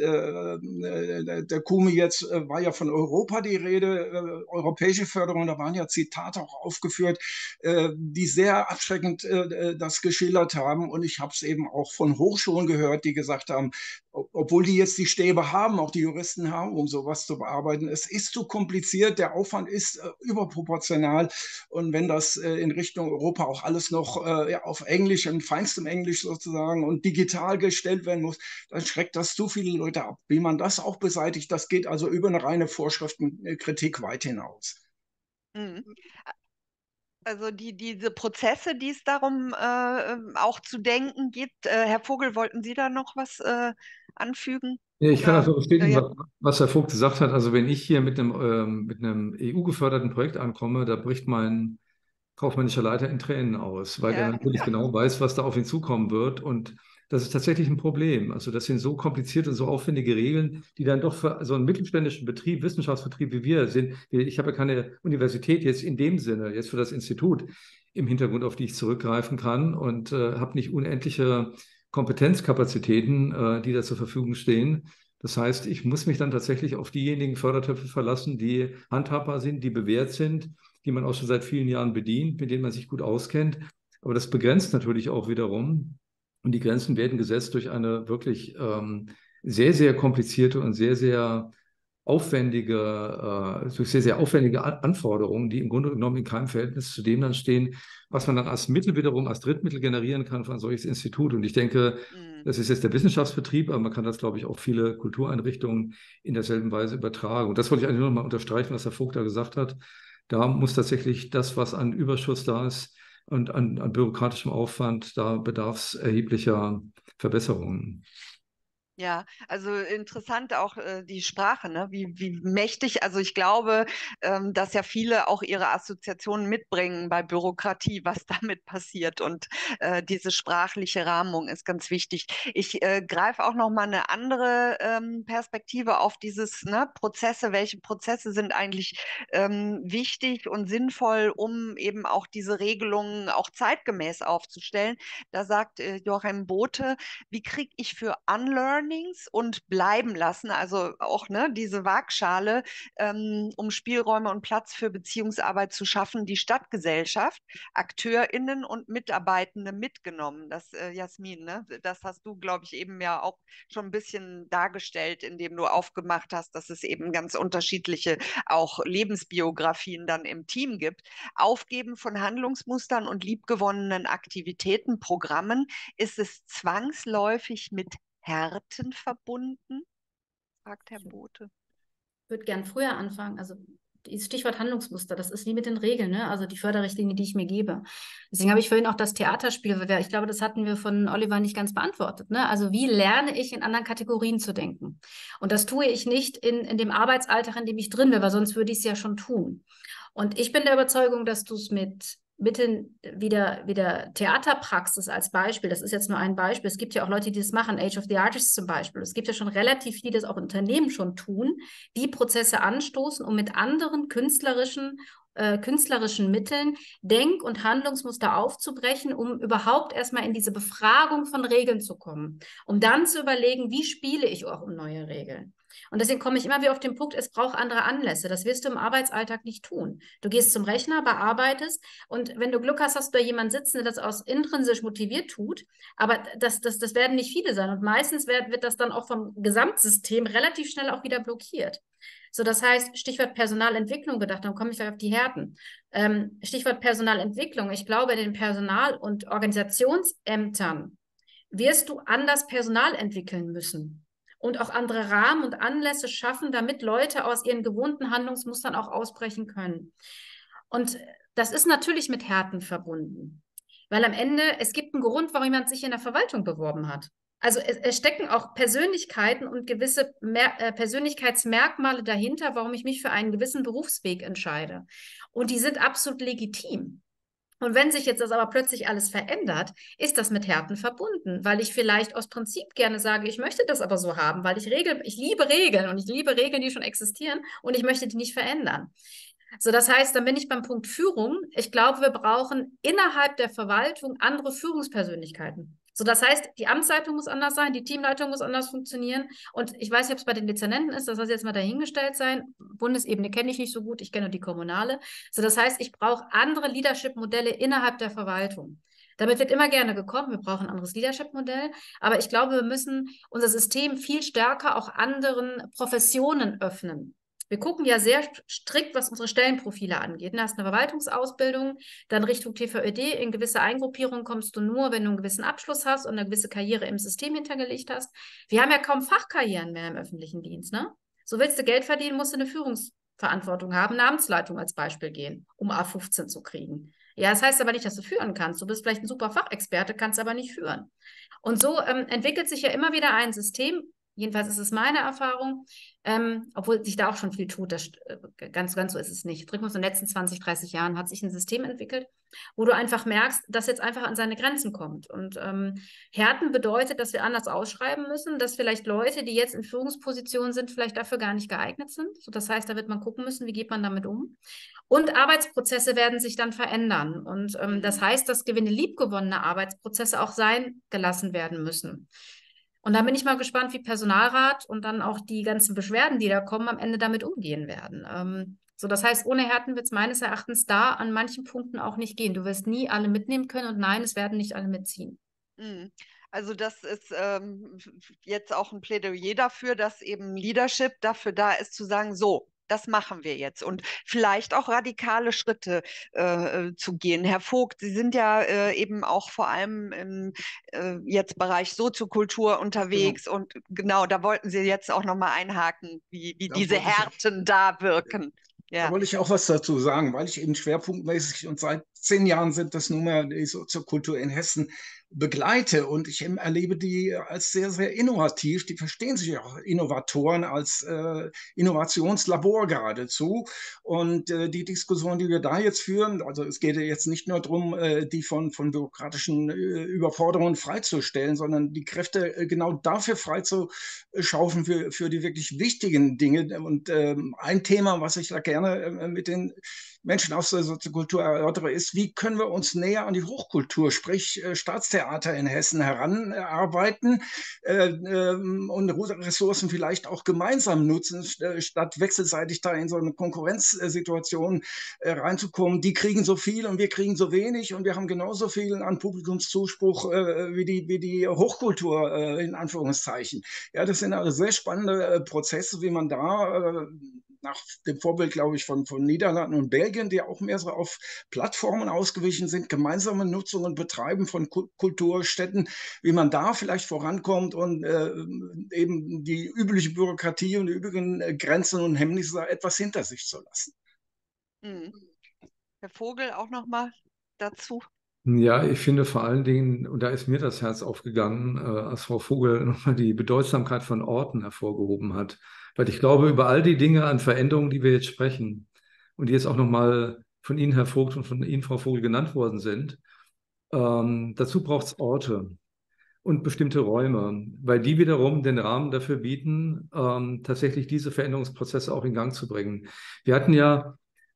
der Kumi jetzt war ja von Europa die Rede, europäische Förderung, da waren ja Zitate auch aufgeführt, die sehr abschreckend das geschildert haben und ich habe es eben auch von Hochschulen gehört, die gesagt haben, obwohl die jetzt die Stäbe haben, auch die Juristen haben, um sowas zu bearbeiten, es ist zu kompliziert, der Aufwand ist überproportional und wenn das in Richtung Europa auch alles noch auf Englisch, in feinstem Englisch sozusagen und digital gestellt werden muss, dann schreckt das zu viele Leute ab. Wie man das auch beseitigt, das geht also über eine reine Vorschriftenkritik weit hinaus. Mhm. Also diese Prozesse, die es darum auch zu denken gibt. Herr Vogel, wollten Sie da noch was anfügen? Ja, ich kann das Oder, so bestätigen, ja, was Herr Vogt gesagt hat. Also wenn ich hier mit einem EU-geförderten Projekt ankomme, da bricht mein kaufmännischer Leiter in Tränen aus, weil er ja, natürlich genau weiß, was da auf ihn zukommen wird. Und das ist tatsächlich ein Problem. Also das sind so komplizierte und so aufwendige Regeln, die dann doch für so einen mittelständischen Betrieb, Wissenschaftsbetrieb wie wir sind. Ich habe ja keine Universität jetzt in dem Sinne, jetzt für das Institut im Hintergrund, auf die ich zurückgreifen kann und habe nicht unendliche Kompetenzkapazitäten, die da zur Verfügung stehen. Das heißt, ich muss mich dann tatsächlich auf diejenigen Fördertöpfe verlassen, die handhabbar sind, die bewährt sind, die man auch schon seit vielen Jahren bedient, mit denen man sich gut auskennt. Aber das begrenzt natürlich auch wiederum. Und die Grenzen werden gesetzt durch eine wirklich sehr, sehr komplizierte und sehr, sehr durch sehr, sehr aufwendige Anforderungen, die im Grunde genommen in keinem Verhältnis zu dem dann stehen, was man dann als Mittel wiederum, als Drittmittel generieren kann für ein solches Institut. Und ich denke, das ist jetzt der Wissenschaftsbetrieb, aber man kann das, glaube ich, auf viele Kultureinrichtungen in derselben Weise übertragen. Und das wollte ich eigentlich nur noch mal unterstreichen, was Herr Vogt da gesagt hat. Da muss tatsächlich das, was an Überschuss da ist und an bürokratischem Aufwand, da bedarf es erheblicher Verbesserungen. Ja, also interessant auch die Sprache, ne? Wie mächtig. Also ich glaube, dass ja viele auch ihre Assoziationen mitbringen bei Bürokratie, was damit passiert. Und diese sprachliche Rahmung ist ganz wichtig. Ich greife auch noch mal eine andere Perspektive auf dieses, ne, Prozesse. Welche Prozesse sind eigentlich wichtig und sinnvoll, um eben auch diese Regelungen auch zeitgemäß aufzustellen? Da sagt Joachim Bothe, wie kriege ich für Unlearnings und bleiben lassen, also auch, ne, diese Waagschale, um Spielräume und Platz für Beziehungsarbeit zu schaffen, die Stadtgesellschaft, AkteurInnen und Mitarbeitende mitgenommen. Das, Jasmin, ne, das hast du, glaube ich, eben ja auch schon ein bisschen dargestellt, indem du aufgemacht hast, dass es eben ganz unterschiedliche auch Lebensbiografien dann im Team gibt. Aufgeben von Handlungsmustern und liebgewonnenen Aktivitäten, Programmen, ist es zwangsläufig mit Härten verbunden? Fragt Herr Bothe. Ich würde gern früher anfangen. Also dieses Stichwort Handlungsmuster, das ist wie mit den Regeln, ne? Also die Förderrichtlinie, die ich mir gebe. Deswegen habe ich vorhin auch das Theaterspiel, ich glaube, das hatten wir von Oliver nicht ganz beantwortet, ne? Also wie lerne ich in anderen Kategorien zu denken? Und das tue ich nicht in dem Arbeitsalltag, in dem ich drin bin, weil sonst würde ich es ja schon tun. Und ich bin der Überzeugung, dass du es mit Mitteln wieder Theaterpraxis als Beispiel, das ist jetzt nur ein Beispiel, es gibt ja auch Leute, die das machen, Age of the Artists zum Beispiel, es gibt ja schon relativ viele, die das auch in Unternehmen schon tun, die Prozesse anstoßen, um mit anderen künstlerischen Mitteln Denk- und Handlungsmuster aufzubrechen, um überhaupt erstmal in diese Befragung von Regeln zu kommen, um dann zu überlegen, wie spiele ich auch um neue Regeln. Und deswegen komme ich immer wieder auf den Punkt, es braucht andere Anlässe. Das wirst du im Arbeitsalltag nicht tun. Du gehst zum Rechner, bearbeitest und wenn du Glück hast, hast du da jemanden sitzen, der das aus intrinsisch motiviert tut. Aber das werden nicht viele sein. Und meistens wird das dann auch vom Gesamtsystem relativ schnell auch wieder blockiert. So, das heißt, Stichwort Personalentwicklung gedacht, dann komme ich auf die Härten. Stichwort Personalentwicklung. Ich glaube, in den Personal- und Organisationsämtern wirst du anders Personal entwickeln müssen und auch andere Rahmen und Anlässe schaffen, damit Leute aus ihren gewohnten Handlungsmustern auch ausbrechen können. Und das ist natürlich mit Härten verbunden, weil am Ende, es gibt einen Grund, warum jemand sich in der Verwaltung beworben hat. Also es stecken auch Persönlichkeiten und gewisse Persönlichkeitsmerkmale dahinter, warum ich mich für einen gewissen Berufsweg entscheide. Und die sind absolut legitim. Und wenn sich jetzt das aber plötzlich alles verändert, ist das mit Härten verbunden, weil ich vielleicht aus Prinzip gerne sage, ich möchte das aber so haben, weil ich liebe Regeln und ich liebe Regeln, die schon existieren und ich möchte die nicht verändern. So, das heißt, dann bin ich beim Punkt Führung. Ich glaube, wir brauchen innerhalb der Verwaltung andere Führungspersönlichkeiten. So, das heißt, die Amtsleitung muss anders sein, die Teamleitung muss anders funktionieren. Und ich weiß nicht, ob es bei den Dezernenten ist, das soll jetzt mal dahingestellt sein. Bundesebene kenne ich nicht so gut, ich kenne nur die kommunale. So, das heißt, ich brauche andere Leadership-Modelle innerhalb der Verwaltung. Damit wird immer gerne gekommen, wir brauchen ein anderes Leadership-Modell. Aber ich glaube, wir müssen unser System viel stärker auch anderen Professionen öffnen. Wir gucken ja sehr strikt, was unsere Stellenprofile angeht. Du hast eine Verwaltungsausbildung, dann Richtung TVÖD, in gewisse Eingruppierungen kommst du nur, wenn du einen gewissen Abschluss hast und eine gewisse Karriere im System hintergelegt hast. Wir haben ja kaum Fachkarrieren mehr im öffentlichen Dienst, ne? So willst du Geld verdienen, musst du eine Führungsverantwortung haben, eine Amtsleitung als Beispiel gehen, um A15 zu kriegen. Ja, das heißt aber nicht, dass du führen kannst. Du bist vielleicht ein super Fachexperte, kannst aber nicht führen. Und so entwickelt sich ja immer wieder ein System. Jedenfalls ist es meine Erfahrung, obwohl sich da auch schon viel tut, ganz so ist es nicht. In den letzten 20, 30 Jahren hat sich ein System entwickelt, wo du einfach merkst, dass jetzt einfach an seine Grenzen kommt. Und Härten bedeutet, dass wir anders ausschreiben müssen, dass vielleicht Leute, die jetzt in Führungspositionen sind, vielleicht dafür gar nicht geeignet sind. So, das heißt, da wird man gucken müssen, wie geht man damit um. Und Arbeitsprozesse werden sich dann verändern. Und das heißt, dass liebgewonnene Arbeitsprozesse auch sein gelassen werden müssen. Und da bin ich mal gespannt, wie Personalrat und dann auch die ganzen Beschwerden, die da kommen, am Ende damit umgehen werden. So, das heißt, ohne Härten wird es meines Erachtens da an manchen Punkten auch nicht gehen. Du wirst nie alle mitnehmen können und nein, es werden nicht alle mitziehen. Also das ist jetzt auch ein Plädoyer dafür, dass eben Leadership dafür da ist, zu sagen, so, das machen wir jetzt und vielleicht auch radikale Schritte zu gehen. Herr Vogt, Sie sind ja eben auch vor allem im jetzt Bereich Soziokultur unterwegs Genau. und genau, da wollten Sie jetzt auch nochmal einhaken, wie Da diese wollte ich Härten da wirken. Da Ja. wollte ich auch was dazu sagen, weil ich eben schwerpunktmäßig und seit 10 Jahren sind das nun mal die Soziokultur in Hessen begleite und ich erlebe die als sehr, sehr innovativ. Die verstehen sich auch Innovatoren als Innovationslabor geradezu. Und die Diskussion, die wir da jetzt führen, also es geht ja jetzt nicht nur darum, die von bürokratischen Überforderungen freizustellen, sondern die Kräfte genau dafür freizuschaufeln für die wirklich wichtigen Dinge. Und ein Thema, was ich da gerne mit den Menschen aus der Soziokultur erörtere, ist, wie können wir uns näher an die Hochkultur, sprich Staatstheater in Hessen heranarbeiten und Ressourcen vielleicht auch gemeinsam nutzen, statt wechselseitig da in so eine Konkurrenzsituation reinzukommen. Die kriegen so viel und wir kriegen so wenig und wir haben genauso viel an Publikumszuspruch wie die Hochkultur in Anführungszeichen. Ja, das sind also sehr spannende Prozesse, wie man da nach dem Vorbild, glaube ich, von Niederlanden und Belgien, die auch mehr so auf Plattformen ausgewichen sind, gemeinsame Nutzung und Betreiben von Kulturstätten, wie man da vielleicht vorankommt und eben die übliche Bürokratie und die übrigen Grenzen und Hemmnisse etwas hinter sich zu lassen. Mhm. Herr Vogel auch nochmal dazu. Ja, ich finde vor allen Dingen, und da ist mir das Herz aufgegangen, als Frau Vogel nochmal die Bedeutsamkeit von Orten hervorgehoben hat. Weil ich glaube, über all die Dinge an Veränderungen, die wir jetzt sprechen und die jetzt auch nochmal von Ihnen, Herr Vogt, und von Ihnen, Frau Vogel, genannt worden sind, dazu braucht es Orte und bestimmte Räume, weil die wiederum den Rahmen dafür bieten, tatsächlich diese Veränderungsprozesse auch in Gang zu bringen. Wir hatten ja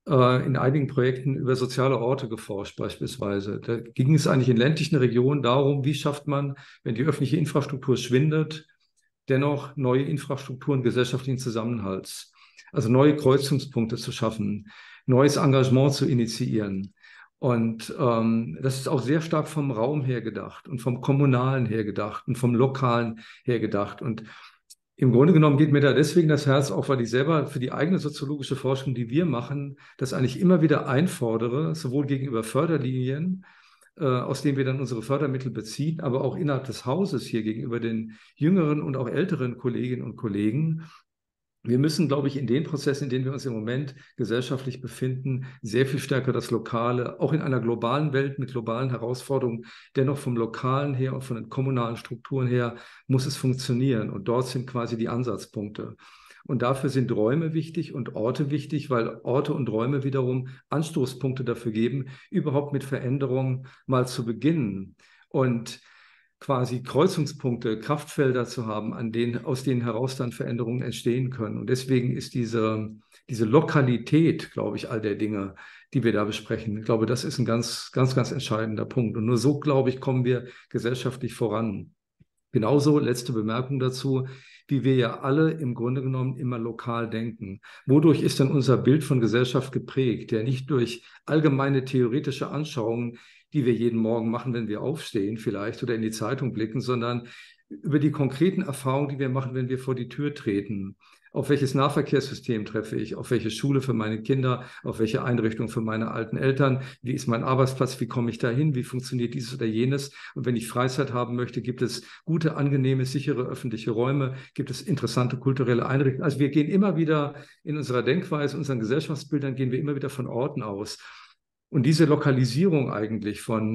in einigen Projekten über soziale Orte geforscht beispielsweise. Da ging es eigentlich in ländlichen Regionen darum, wie schafft man, wenn die öffentliche Infrastruktur schwindet, dennoch neue Infrastrukturen gesellschaftlichen Zusammenhalts, also neue Kreuzungspunkte zu schaffen, neues Engagement zu initiieren. Und das ist auch sehr stark vom Raum her gedacht und vom Kommunalen her gedacht und vom Lokalen her gedacht. Und im Grunde genommen geht mir da deswegen das Herz auf, weil ich selber für die eigene soziologische Forschung, die wir machen, das eigentlich immer wieder einfordere, sowohl gegenüber Förderlinien, aus denen wir dann unsere Fördermittel beziehen, aber auch innerhalb des Hauses hier gegenüber den jüngeren und auch älteren Kolleginnen und Kollegen. Wir müssen, glaube ich, in den Prozessen, in denen wir uns im Moment gesellschaftlich befinden, sehr viel stärker das Lokale, auch in einer globalen Welt mit globalen Herausforderungen, dennoch vom Lokalen her und von den kommunalen Strukturen her muss es funktionieren. Und dort sind quasi die Ansatzpunkte. Und dafür sind Räume wichtig und Orte wichtig, weil Orte und Räume wiederum Anstoßpunkte dafür geben, überhaupt mit Veränderungen mal zu beginnen. Und quasi Kreuzungspunkte, Kraftfelder zu haben, aus denen heraus dann Veränderungen entstehen können. Und deswegen ist diese Lokalität, glaube ich, all der Dinge, die wir da besprechen, ich glaube, das ist ein ganz, ganz, ganz entscheidender Punkt. Und nur so, glaube ich, kommen wir gesellschaftlich voran. Genauso, letzte Bemerkung dazu, wie wir ja alle im Grunde genommen immer lokal denken. Wodurch ist denn unser Bild von Gesellschaft geprägt? Ja, nicht durch allgemeine theoretische Anschauungen, die wir jeden Morgen machen, wenn wir aufstehen vielleicht oder in die Zeitung blicken, sondern über die konkreten Erfahrungen, die wir machen, wenn wir vor die Tür treten. Auf welches Nahverkehrssystem treffe ich? Auf welche Schule für meine Kinder? Auf welche Einrichtung für meine alten Eltern? Wie ist mein Arbeitsplatz? Wie komme ich dahin? Wie funktioniert dieses oder jenes? Und wenn ich Freizeit haben möchte, gibt es gute, angenehme, sichere öffentliche Räume? Gibt es interessante kulturelle Einrichtungen? Also wir gehen immer wieder in unserer Denkweise, unseren Gesellschaftsbildern, gehen wir immer wieder von Orten aus. Und diese Lokalisierung eigentlich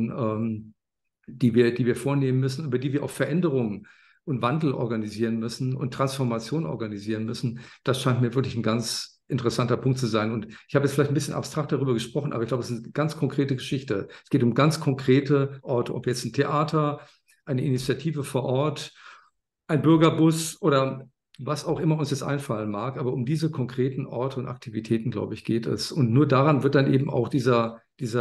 die wir vornehmen müssen, über die wir auch Veränderungen und Wandel organisieren müssen und Transformation organisieren müssen, das scheint mir wirklich ein ganz interessanter Punkt zu sein. Und ich habe jetzt vielleicht ein bisschen abstrakt darüber gesprochen, aber ich glaube, es ist eine ganz konkrete Geschichte. Es geht um ganz konkrete Orte, ob jetzt ein Theater, eine Initiative vor Ort, ein Bürgerbus oder was auch immer uns jetzt einfallen mag. Aber um diese konkreten Orte und Aktivitäten, glaube ich, geht es. Und nur daran wird dann eben auch diese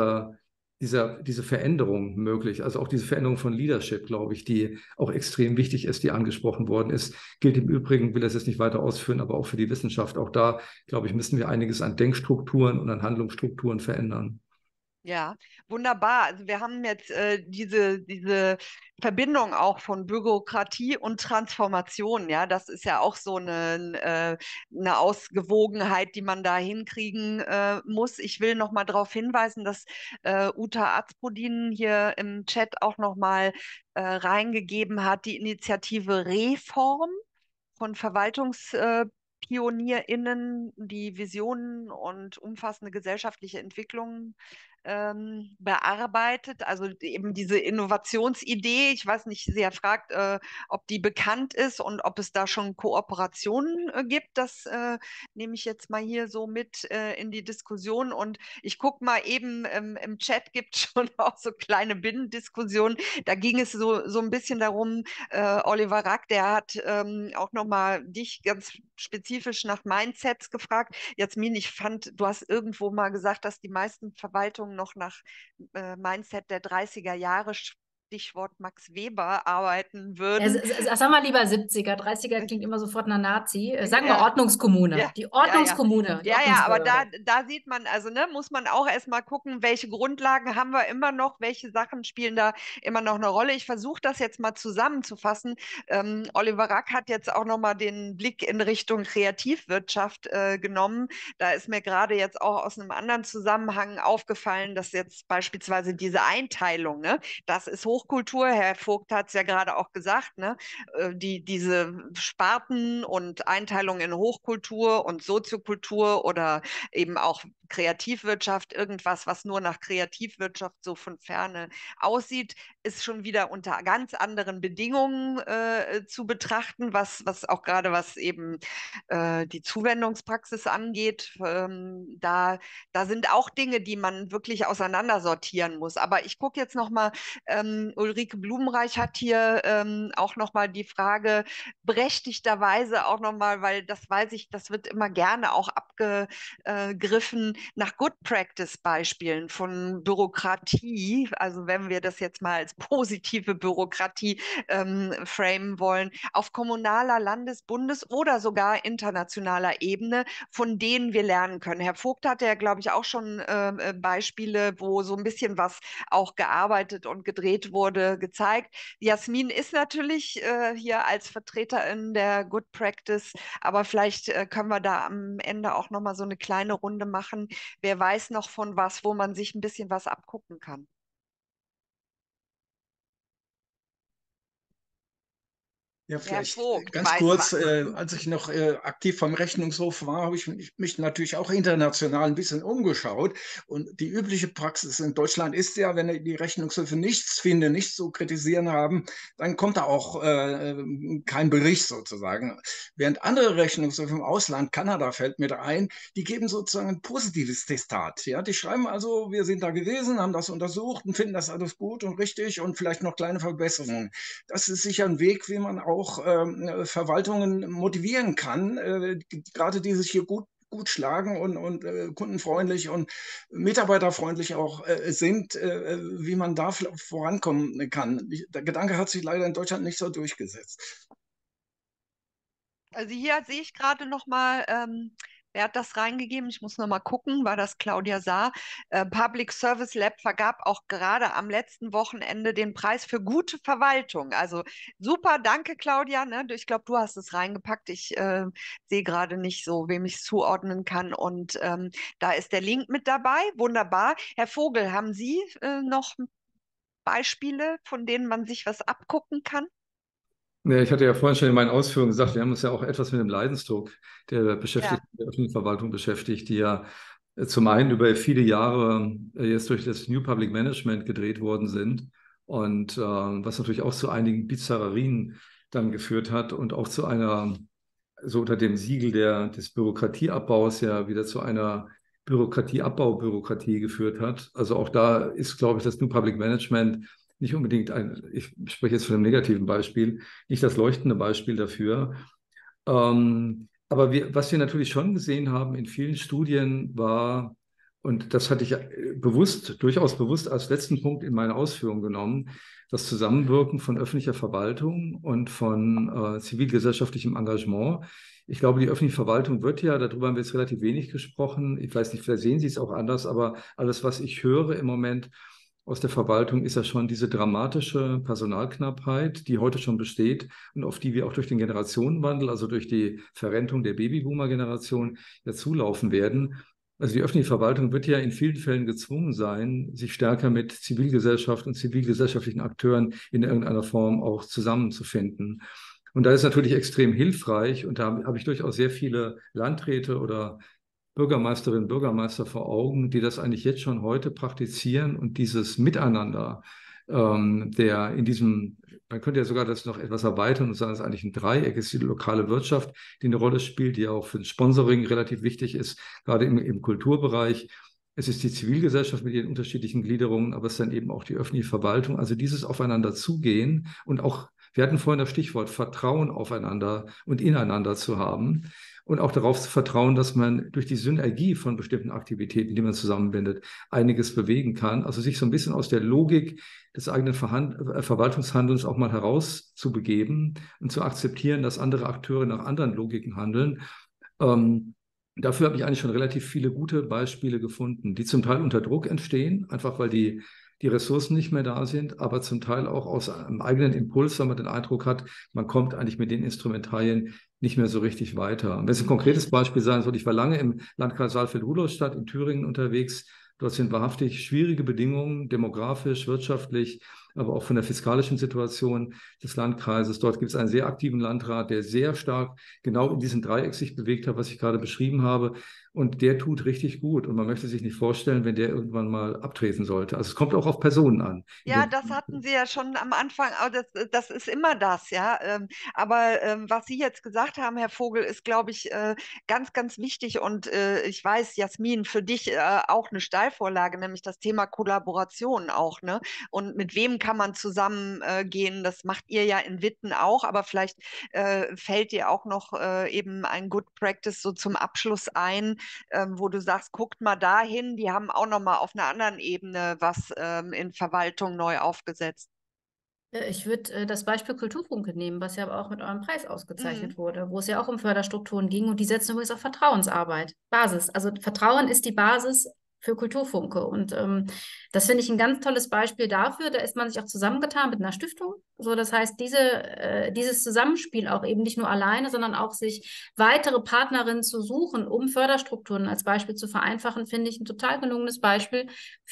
Veränderung möglich, also auch diese Veränderung von Leadership, glaube ich, die auch extrem wichtig ist, die angesprochen worden ist, gilt im Übrigen, will das jetzt nicht weiter ausführen, aber auch für die Wissenschaft. Auch da, glaube ich, müssen wir einiges an Denkstrukturen und an Handlungsstrukturen verändern. Ja, wunderbar. Also wir haben jetzt diese Verbindung auch von Bürokratie und Transformation. Ja, das ist ja auch so eine Ausgewogenheit, die man da hinkriegen muss. Ich will noch mal darauf hinweisen, dass Uta Azpodin hier im Chat auch noch mal reingegeben hat, die Initiative Reform von PionierInnen, die Visionen und umfassende gesellschaftliche Entwicklungen bearbeitet. Also eben diese Innovationsidee. Ich weiß nicht, sie fragt, ob die bekannt ist und ob es da schon Kooperationen gibt. Das nehme ich jetzt mal hier so mit in die Diskussion. Und ich gucke mal eben, im Chat gibt es schon auch so kleine Binnendiskussionen. Da ging es so ein bisschen darum, Oliver Rack, der hat auch nochmal dich ganz spezifisch nach Mindsets gefragt. Jasmin, ich fand, du hast irgendwo mal gesagt, dass die meisten Verwaltungen noch nach Mindset der 30er Jahre, Stichwort Max Weber, arbeiten würden. Sag mal lieber 70er, 30er klingt immer sofort nach Nazi. Sagen wir Ja. Ordnungskommune. Ja. Die Ordnungskommune. Ja, aber da sieht man, also muss man auch erstmal gucken, welche Grundlagen haben wir immer noch, welche Sachen spielen da immer noch eine Rolle. Ich versuche das jetzt mal zusammenzufassen. Oliver Rack hat jetzt auch nochmal den Blick in Richtung Kreativwirtschaft genommen. Da ist mir gerade jetzt auch aus einem anderen Zusammenhang aufgefallen, dass jetzt beispielsweise diese Einteilung, ne, das ist Hochkultur, Herr Vogt hat es ja gerade auch gesagt, ne, diese Sparten und Einteilung in Hochkultur und Soziokultur oder eben auch Kreativwirtschaft, irgendwas, was nur nach Kreativwirtschaft so von Ferne aussieht, ist schon wieder unter ganz anderen Bedingungen zu betrachten, was auch gerade was eben die Zuwendungspraxis angeht. Da sind auch Dinge, die man wirklich auseinandersortieren muss. Aber ich gucke jetzt nochmal, Ulrike Blumenreich hat hier auch nochmal die Frage berechtigterweise auch nochmal, weil das weiß ich, das wird immer gerne auch abgegriffen, nach Good Practice Beispielen von Bürokratie, also wenn wir das jetzt mal als positive Bürokratie framen wollen, auf kommunaler, Bundes- oder sogar internationaler Ebene, von denen wir lernen können. Herr Vogt hatte ja, glaube ich, auch schon Beispiele, wo so ein bisschen was auch gearbeitet und gedreht wurde, gezeigt. Jasmin ist natürlich hier als Vertreterin der Good Practice, aber vielleicht können wir da am Ende auch nochmal so eine kleine Runde machen. Wer weiß noch von was, wo man sich ein bisschen was abgucken kann? Ja, Herr vielleicht Vogt ganz weiß kurz, was. als ich noch aktiv vom Rechnungshof war, habe ich mich natürlich auch international ein bisschen umgeschaut. Und die übliche Praxis in Deutschland ist ja, wenn die Rechnungshöfe nichts finden, nichts zu kritisieren haben, dann kommt da auch kein Bericht sozusagen. Während andere Rechnungshöfe im Ausland, Kanada fällt mir da ein, die geben sozusagen ein positives Testat. Ja? Die schreiben also, wir sind da gewesen, haben das untersucht und finden das alles gut und richtig und vielleicht noch kleine Verbesserungen. Das ist sicher ein Weg, wie man auch Verwaltungen motivieren kann, gerade die sich hier gut schlagen und kundenfreundlich und mitarbeiterfreundlich auch sind, wie man da vorankommen kann. Der Gedanke hat sich leider in Deutschland nicht so durchgesetzt. Also hier sehe ich gerade noch mal, wer hat das reingegeben? Ich muss noch mal gucken, war das Claudia Saar? Public Service Lab vergab auch gerade am letzten Wochenende den Preis für gute Verwaltung. Also super, danke Claudia. Ne? Ich glaube, du hast es reingepackt. Ich sehe gerade nicht so, wem ich es zuordnen kann. Und da ist der Link mit dabei. Wunderbar. Herr Vogel, haben Sie noch Beispiele, von denen man sich was abgucken kann? Ja, ich hatte ja vorhin schon in meinen Ausführungen gesagt, wir haben uns ja auch etwas mit dem Leidensdruck der Beschäftigten der öffentlichen Verwaltung beschäftigt, die ja zum einen über viele Jahre jetzt durch das New Public Management gedreht worden sind und was natürlich auch zu einigen Bizarrerien dann geführt hat und auch zu einer, so unter dem Siegel des Bürokratieabbaus ja wieder zu einer Bürokratieabbau-Bürokratie geführt hat. Also auch da ist, glaube ich, das New Public Management nicht unbedingt ich spreche jetzt von einem negativen Beispiel, nicht das leuchtende Beispiel dafür. Aber was wir natürlich schon gesehen haben in vielen Studien war, und das hatte ich durchaus bewusst als letzten Punkt in meine Ausführungen genommen, das Zusammenwirken von öffentlicher Verwaltung und von zivilgesellschaftlichem Engagement Ich glaube, die öffentliche Verwaltung wird ja, darüber haben wir jetzt relativ wenig gesprochen. Ich weiß nicht, vielleicht sehen Sie es auch anders, aber alles, was ich höre im Moment aus der Verwaltung, ist ja schon diese dramatische Personalknappheit, die heute schon besteht und auf die wir auch durch den Generationenwandel, also durch die Verrentung der Babyboomer-Generation, ja zulaufen werden. Also die öffentliche Verwaltung wird ja in vielen Fällen gezwungen sein, sich stärker mit Zivilgesellschaft und zivilgesellschaftlichen Akteuren in irgendeiner Form auch zusammenzufinden. Und da ist natürlich extrem hilfreich, und da habe ich durchaus sehr viele Landräte oder Bürgermeisterinnen und Bürgermeister vor Augen, die das eigentlich jetzt schon heute praktizieren und dieses Miteinander, der in diesem, man könnte ja sogar das noch etwas erweitern und sagen, es ist eigentlich ein Dreieck, es ist die lokale Wirtschaft, die eine Rolle spielt, die auch für das Sponsoring relativ wichtig ist, gerade im Kulturbereich. Es ist die Zivilgesellschaft mit ihren unterschiedlichen Gliederungen, aber es ist dann eben auch die öffentliche Verwaltung. Also dieses Aufeinander zugehen und auch, wir hatten vorhin das Stichwort Vertrauen aufeinander und ineinander zu haben und auch darauf zu vertrauen, dass man durch die Synergie von bestimmten Aktivitäten, die man zusammenbindet, einiges bewegen kann. Also sich so ein bisschen aus der Logik des eigenen Verwaltungshandelns auch mal herauszubegeben und zu akzeptieren, dass andere Akteure nach anderen Logiken handeln. Dafür habe ich eigentlich schon relativ viele gute Beispiele gefunden, die zum Teil unter Druck entstehen, einfach weil die Ressourcen nicht mehr da sind, aber zum Teil auch aus einem eigenen Impuls, wenn man den Eindruck hat, man kommt eigentlich mit den Instrumentarien nicht mehr so richtig weiter. Wenn es ein konkretes Beispiel sein soll, ich war lange im Landkreis Saalfeld-Rudolstadt in Thüringen unterwegs. Dort sind wahrhaftig schwierige Bedingungen, demografisch, wirtschaftlich, aber auch von der fiskalischen Situation des Landkreises. Dort gibt es einen sehr aktiven Landrat, der sehr stark genau in diesem Dreieck sich bewegt hat, was ich gerade beschrieben habe. Und der tut richtig gut. Und man möchte sich nicht vorstellen, wenn der irgendwann mal abtreten sollte. Also es kommt auch auf Personen an. Ja, das hatten Sie ja schon am Anfang, aber das ist immer das, ja. Aber was Sie jetzt gesagt haben, Herr Vogel, ist, glaube ich, ganz, ganz wichtig. Und ich weiß, Jasmin, für dich auch eine Steilvorlage, nämlich das Thema Kollaboration auch, ne? Und mit wem kann man zusammengehen? Das macht ihr ja in Witten auch, aber vielleicht fällt dir auch noch eben ein Good Practice so zum Abschluss ein, wo du sagst, guckt mal dahin, die haben auch noch mal auf einer anderen Ebene was in Verwaltung neu aufgesetzt. Ich würde das Beispiel Kulturfunke nehmen, was ja aber auch mit eurem Preis Mhm. ausgezeichnet wurde, wo es ja auch um Förderstrukturen ging und die setzen übrigens auf Vertrauensarbeit. Basis. Also Vertrauen ist die Basis für Kulturfunke. Und das finde ich ein ganz tolles Beispiel dafür. Da ist man sich auch zusammengetan mit einer Stiftung. So, das heißt, dieses Zusammenspiel auch eben nicht nur alleine, sondern auch sich weitere Partnerinnen zu suchen, um Förderstrukturen als Beispiel zu vereinfachen, finde ich ein total gelungenes Beispiel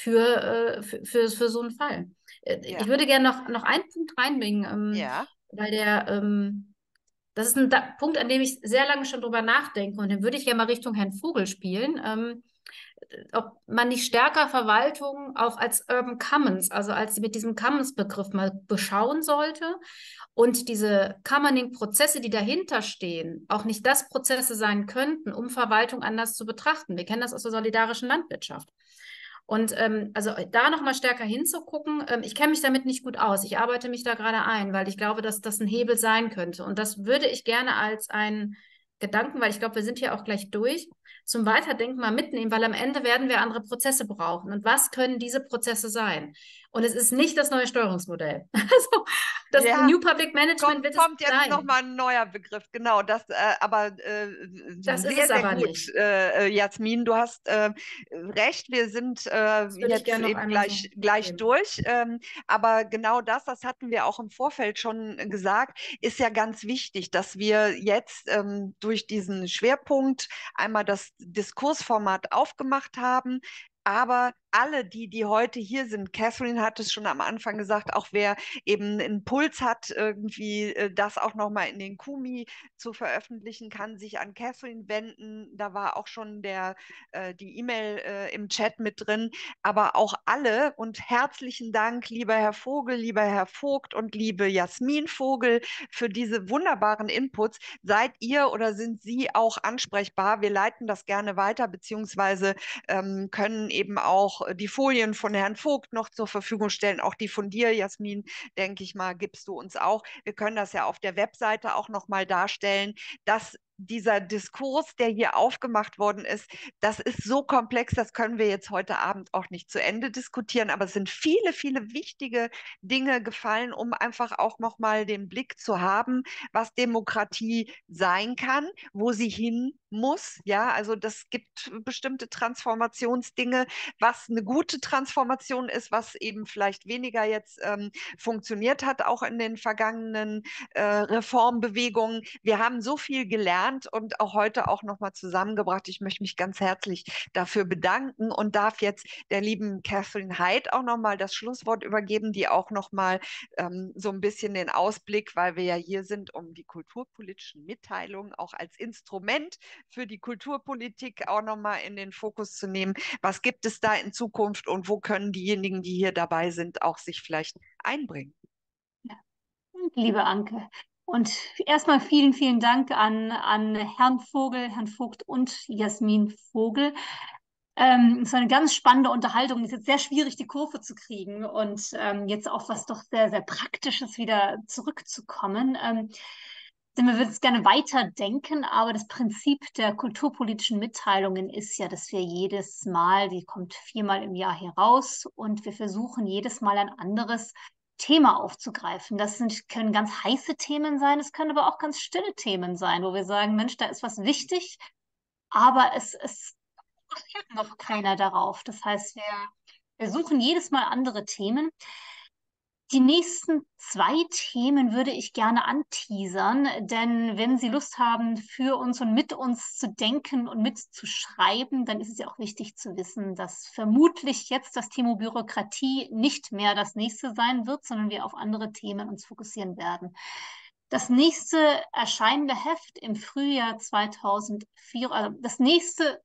für so einen Fall. Ja. Ich würde gerne noch einen Punkt reinbringen, Ja. weil das ist ein Punkt, an dem ich sehr lange schon drüber nachdenke und den würde ich gerne mal Richtung Herrn Vogel spielen. Ob man nicht stärker Verwaltung auch als Urban Commons, also als mit diesem Commons-Begriff mal beschauen sollte und diese Commoning-Prozesse, die dahinter stehen, auch nicht das Prozesse sein könnten, um Verwaltung anders zu betrachten. Wir kennen das aus der solidarischen Landwirtschaft. Und also da nochmal stärker hinzugucken, ich kenne mich damit nicht gut aus. Ich arbeite mich da gerade ein, weil ich glaube, dass das ein Hebel sein könnte. Und das würde ich gerne als einen Gedanken, weil ich glaube, wir sind hier auch gleich durch, zum Weiterdenken mal mitnehmen, weil am Ende werden wir andere Prozesse brauchen. Und was können diese Prozesse sein? Und es ist nicht das neue Steuerungsmodell. Also das Ja, New Public Management wird es kommt jetzt sein. nochmal ein neuer Begriff, genau, das, aber Das ist sehr, es sehr aber gut, nicht. Jasmin, du hast recht, wir sind Das würde ich jetzt gerne noch eben einmal gleich geben. durch, aber genau das hatten wir auch im Vorfeld schon gesagt, ist ja ganz wichtig, dass wir jetzt durch diesen Schwerpunkt einmal das Diskursformat aufgemacht haben, aber alle, die heute hier sind, Catherine hat es schon am Anfang gesagt, auch wer eben einen Puls hat, irgendwie das auch nochmal in den Kumi zu veröffentlichen, kann sich an Catherine wenden. Da war auch schon die E-Mail im Chat mit drin. Aber auch alle und herzlichen Dank, lieber Herr Vogel, lieber Herr Vogt und liebe Jasmin Vogel, für diese wunderbaren Inputs. Seid ihr oder sind Sie auch ansprechbar? Wir leiten das gerne weiter, beziehungsweise können eben auch die Folien von Herrn Vogt noch zur Verfügung stellen. Auch die von dir, Jasmin, denke ich mal, gibst du uns auch. Wir können das ja auf der Webseite auch noch mal darstellen, dass dieser Diskurs, der hier aufgemacht worden ist, das ist so komplex, das können wir jetzt heute Abend auch nicht zu Ende diskutieren, aber es sind viele, viele wichtige Dinge gefallen, um einfach auch nochmal den Blick zu haben, was Demokratie sein kann, wo sie hin muss. Ja, also das gibt bestimmte Transformationsdinge, was eine gute Transformation ist, was eben vielleicht weniger jetzt funktioniert hat, auch in den vergangenen Reformbewegungen. Wir haben so viel gelernt und auch heute auch nochmal zusammengebracht. Ich möchte mich ganz herzlich dafür bedanken und darf jetzt der lieben Catherine Hyde auch nochmal das Schlusswort übergeben, die auch nochmal so ein bisschen den Ausblick, weil wir ja hier sind, um die kulturpolitischen Mitteilungen auch als Instrument für die Kulturpolitik auch nochmal in den Fokus zu nehmen. Was gibt es da in Zukunft und wo können diejenigen, die hier dabei sind, auch sich vielleicht einbringen? Ja. Liebe Anke. Und erstmal vielen, vielen Dank an Herrn Vogel, Herrn Vogt und Jasmin Vogel. Es war eine ganz spannende Unterhaltung. Es ist jetzt sehr schwierig, die Kurve zu kriegen und jetzt auf was doch sehr, sehr Praktisches wieder zurückzukommen. Denn wir würden es gerne weiterdenken, aber das Prinzip der kulturpolitischen Mitteilungen ist ja, dass wir jedes Mal, die kommt 4-mal im Jahr hier raus und wir versuchen jedes Mal ein anderes Thema aufzugreifen. Können ganz heiße Themen sein, es können aber auch ganz stille Themen sein, wo wir sagen, Mensch, da ist was wichtig, aber es reagiert noch keiner darauf. Das heißt, wir suchen jedes Mal andere Themen. Die nächsten 2 Themen würde ich gerne anteasern, denn wenn Sie Lust haben, für uns und mit uns zu denken und mitzuschreiben, dann ist es ja auch wichtig zu wissen, dass vermutlich jetzt das Thema Bürokratie nicht mehr das nächste sein wird, sondern wir auf andere Themen uns fokussieren werden. Das nächste erscheinende Heft im Frühjahr 2004, also das nächste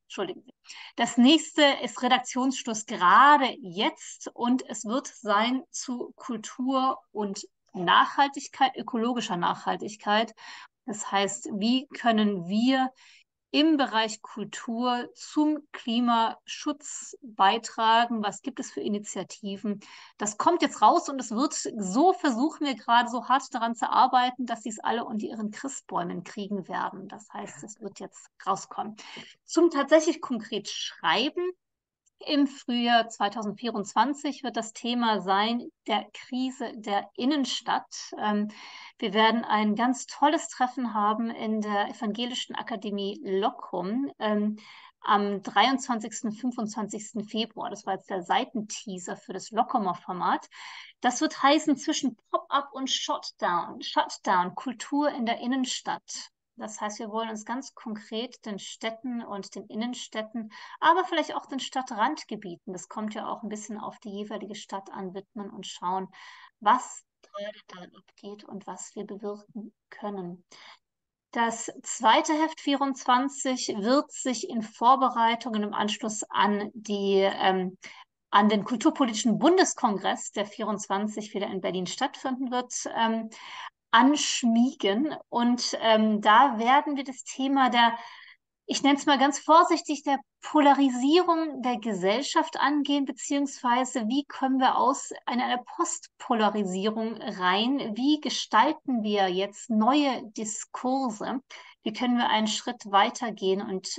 ist Redaktionsschluss gerade jetzt und es wird sein zu Kultur und Nachhaltigkeit, ökologischer Nachhaltigkeit. Das heißt, wie können wir im Bereich Kultur zum Klimaschutz beitragen? Was gibt es für Initiativen? Das kommt jetzt raus und versuchen wir gerade so hart daran zu arbeiten, dass sie es alle unter ihren Christbäumen kriegen werden. Das heißt, es wird jetzt rauskommen. Zum tatsächlich konkret Schreiben. Im Frühjahr 2024 wird das Thema sein der Krise der Innenstadt. Wir werden ein ganz tolles Treffen haben in der Evangelischen Akademie Loccum am 23. und 25. Februar. Das war jetzt der Seitenteaser für das Loccumer Format. Das wird heißen zwischen Pop-up und Shutdown. Shutdown, Kultur in der Innenstadt. Das heißt, wir wollen uns ganz konkret den Städten und den Innenstädten, aber vielleicht auch den Stadtrandgebieten, das kommt ja auch ein bisschen auf die jeweilige Stadt an, widmen und schauen, was gerade da abgeht und was wir bewirken können. Das zweite Heft 24 wird sich in Vorbereitungen im Anschluss an den Kulturpolitischen Bundeskongress, der 24 wieder in Berlin stattfinden wird, anschmiegen. Und da werden wir das Thema ich nenne es mal ganz vorsichtig, der Polarisierung der Gesellschaft angehen, beziehungsweise wie kommen wir aus einer Postpolarisierung rein? Wie gestalten wir jetzt neue Diskurse? Wie können wir einen Schritt weitergehen und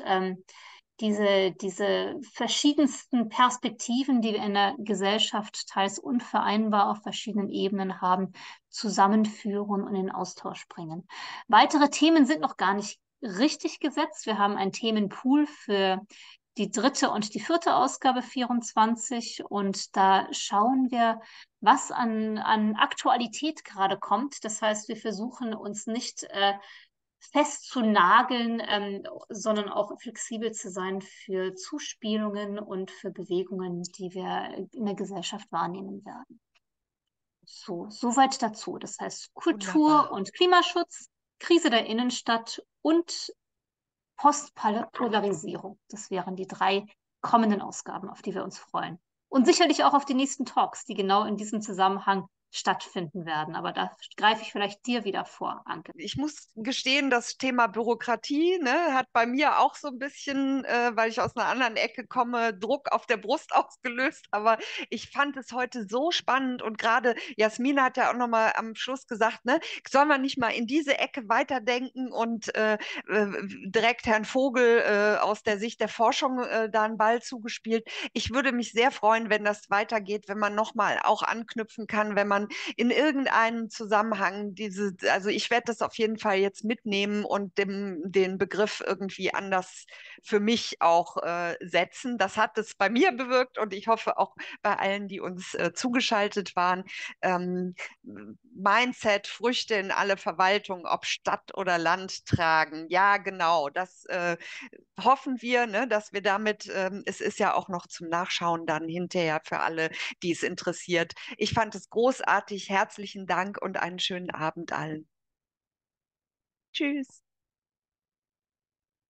diese verschiedensten Perspektiven, die wir in der Gesellschaft teils unvereinbar auf verschiedenen Ebenen haben, zusammenführen und in den Austausch bringen. Weitere Themen sind noch gar nicht richtig gesetzt. Wir haben einen Themenpool für die 3. und die 4. Ausgabe 24 und da schauen wir, was an Aktualität gerade kommt. Das heißt, wir versuchen uns nicht festzunageln, sondern auch flexibel zu sein für Zuspielungen und für Bewegungen, die wir in der Gesellschaft wahrnehmen werden. Soweit dazu. Das heißt Kultur Wunderbar. und Klimaschutz, Krise der Innenstadt und Postpolarisierung. Das wären die 3 kommenden Ausgaben, auf die wir uns freuen. Und sicherlich auch auf die nächsten Talks, die genau in diesem Zusammenhang stattfinden werden. Aber da greife ich vielleicht dir wieder vor, Anke. Ich muss gestehen, das Thema Bürokratie, ne, hat bei mir auch so ein bisschen, weil ich aus einer anderen Ecke komme, Druck auf der Brust ausgelöst. Aber ich fand es heute so spannend und gerade Jasmin hat ja auch noch mal am Schluss gesagt, ne, soll man nicht mal in diese Ecke weiterdenken und direkt Herrn Vogel aus der Sicht der Forschung da einen Ball zugespielt. Ich würde mich sehr freuen, wenn das weitergeht, wenn man noch mal auch anknüpfen kann, wenn man in irgendeinem Zusammenhang also ich werde das auf jeden Fall jetzt mitnehmen und den Begriff irgendwie anders für mich auch setzen. Das hat es bei mir bewirkt und ich hoffe auch bei allen, die uns zugeschaltet waren. Ähm, Mindset, Früchte in alle Verwaltungen, ob Stadt oder Land tragen. Ja, genau, das hoffen wir, ne, dass wir damit, es ist ja auch noch zum Nachschauen dann hinterher für alle, die es interessiert. Ich fand es großartig. Herzlichen Dank und einen schönen Abend allen. Tschüss.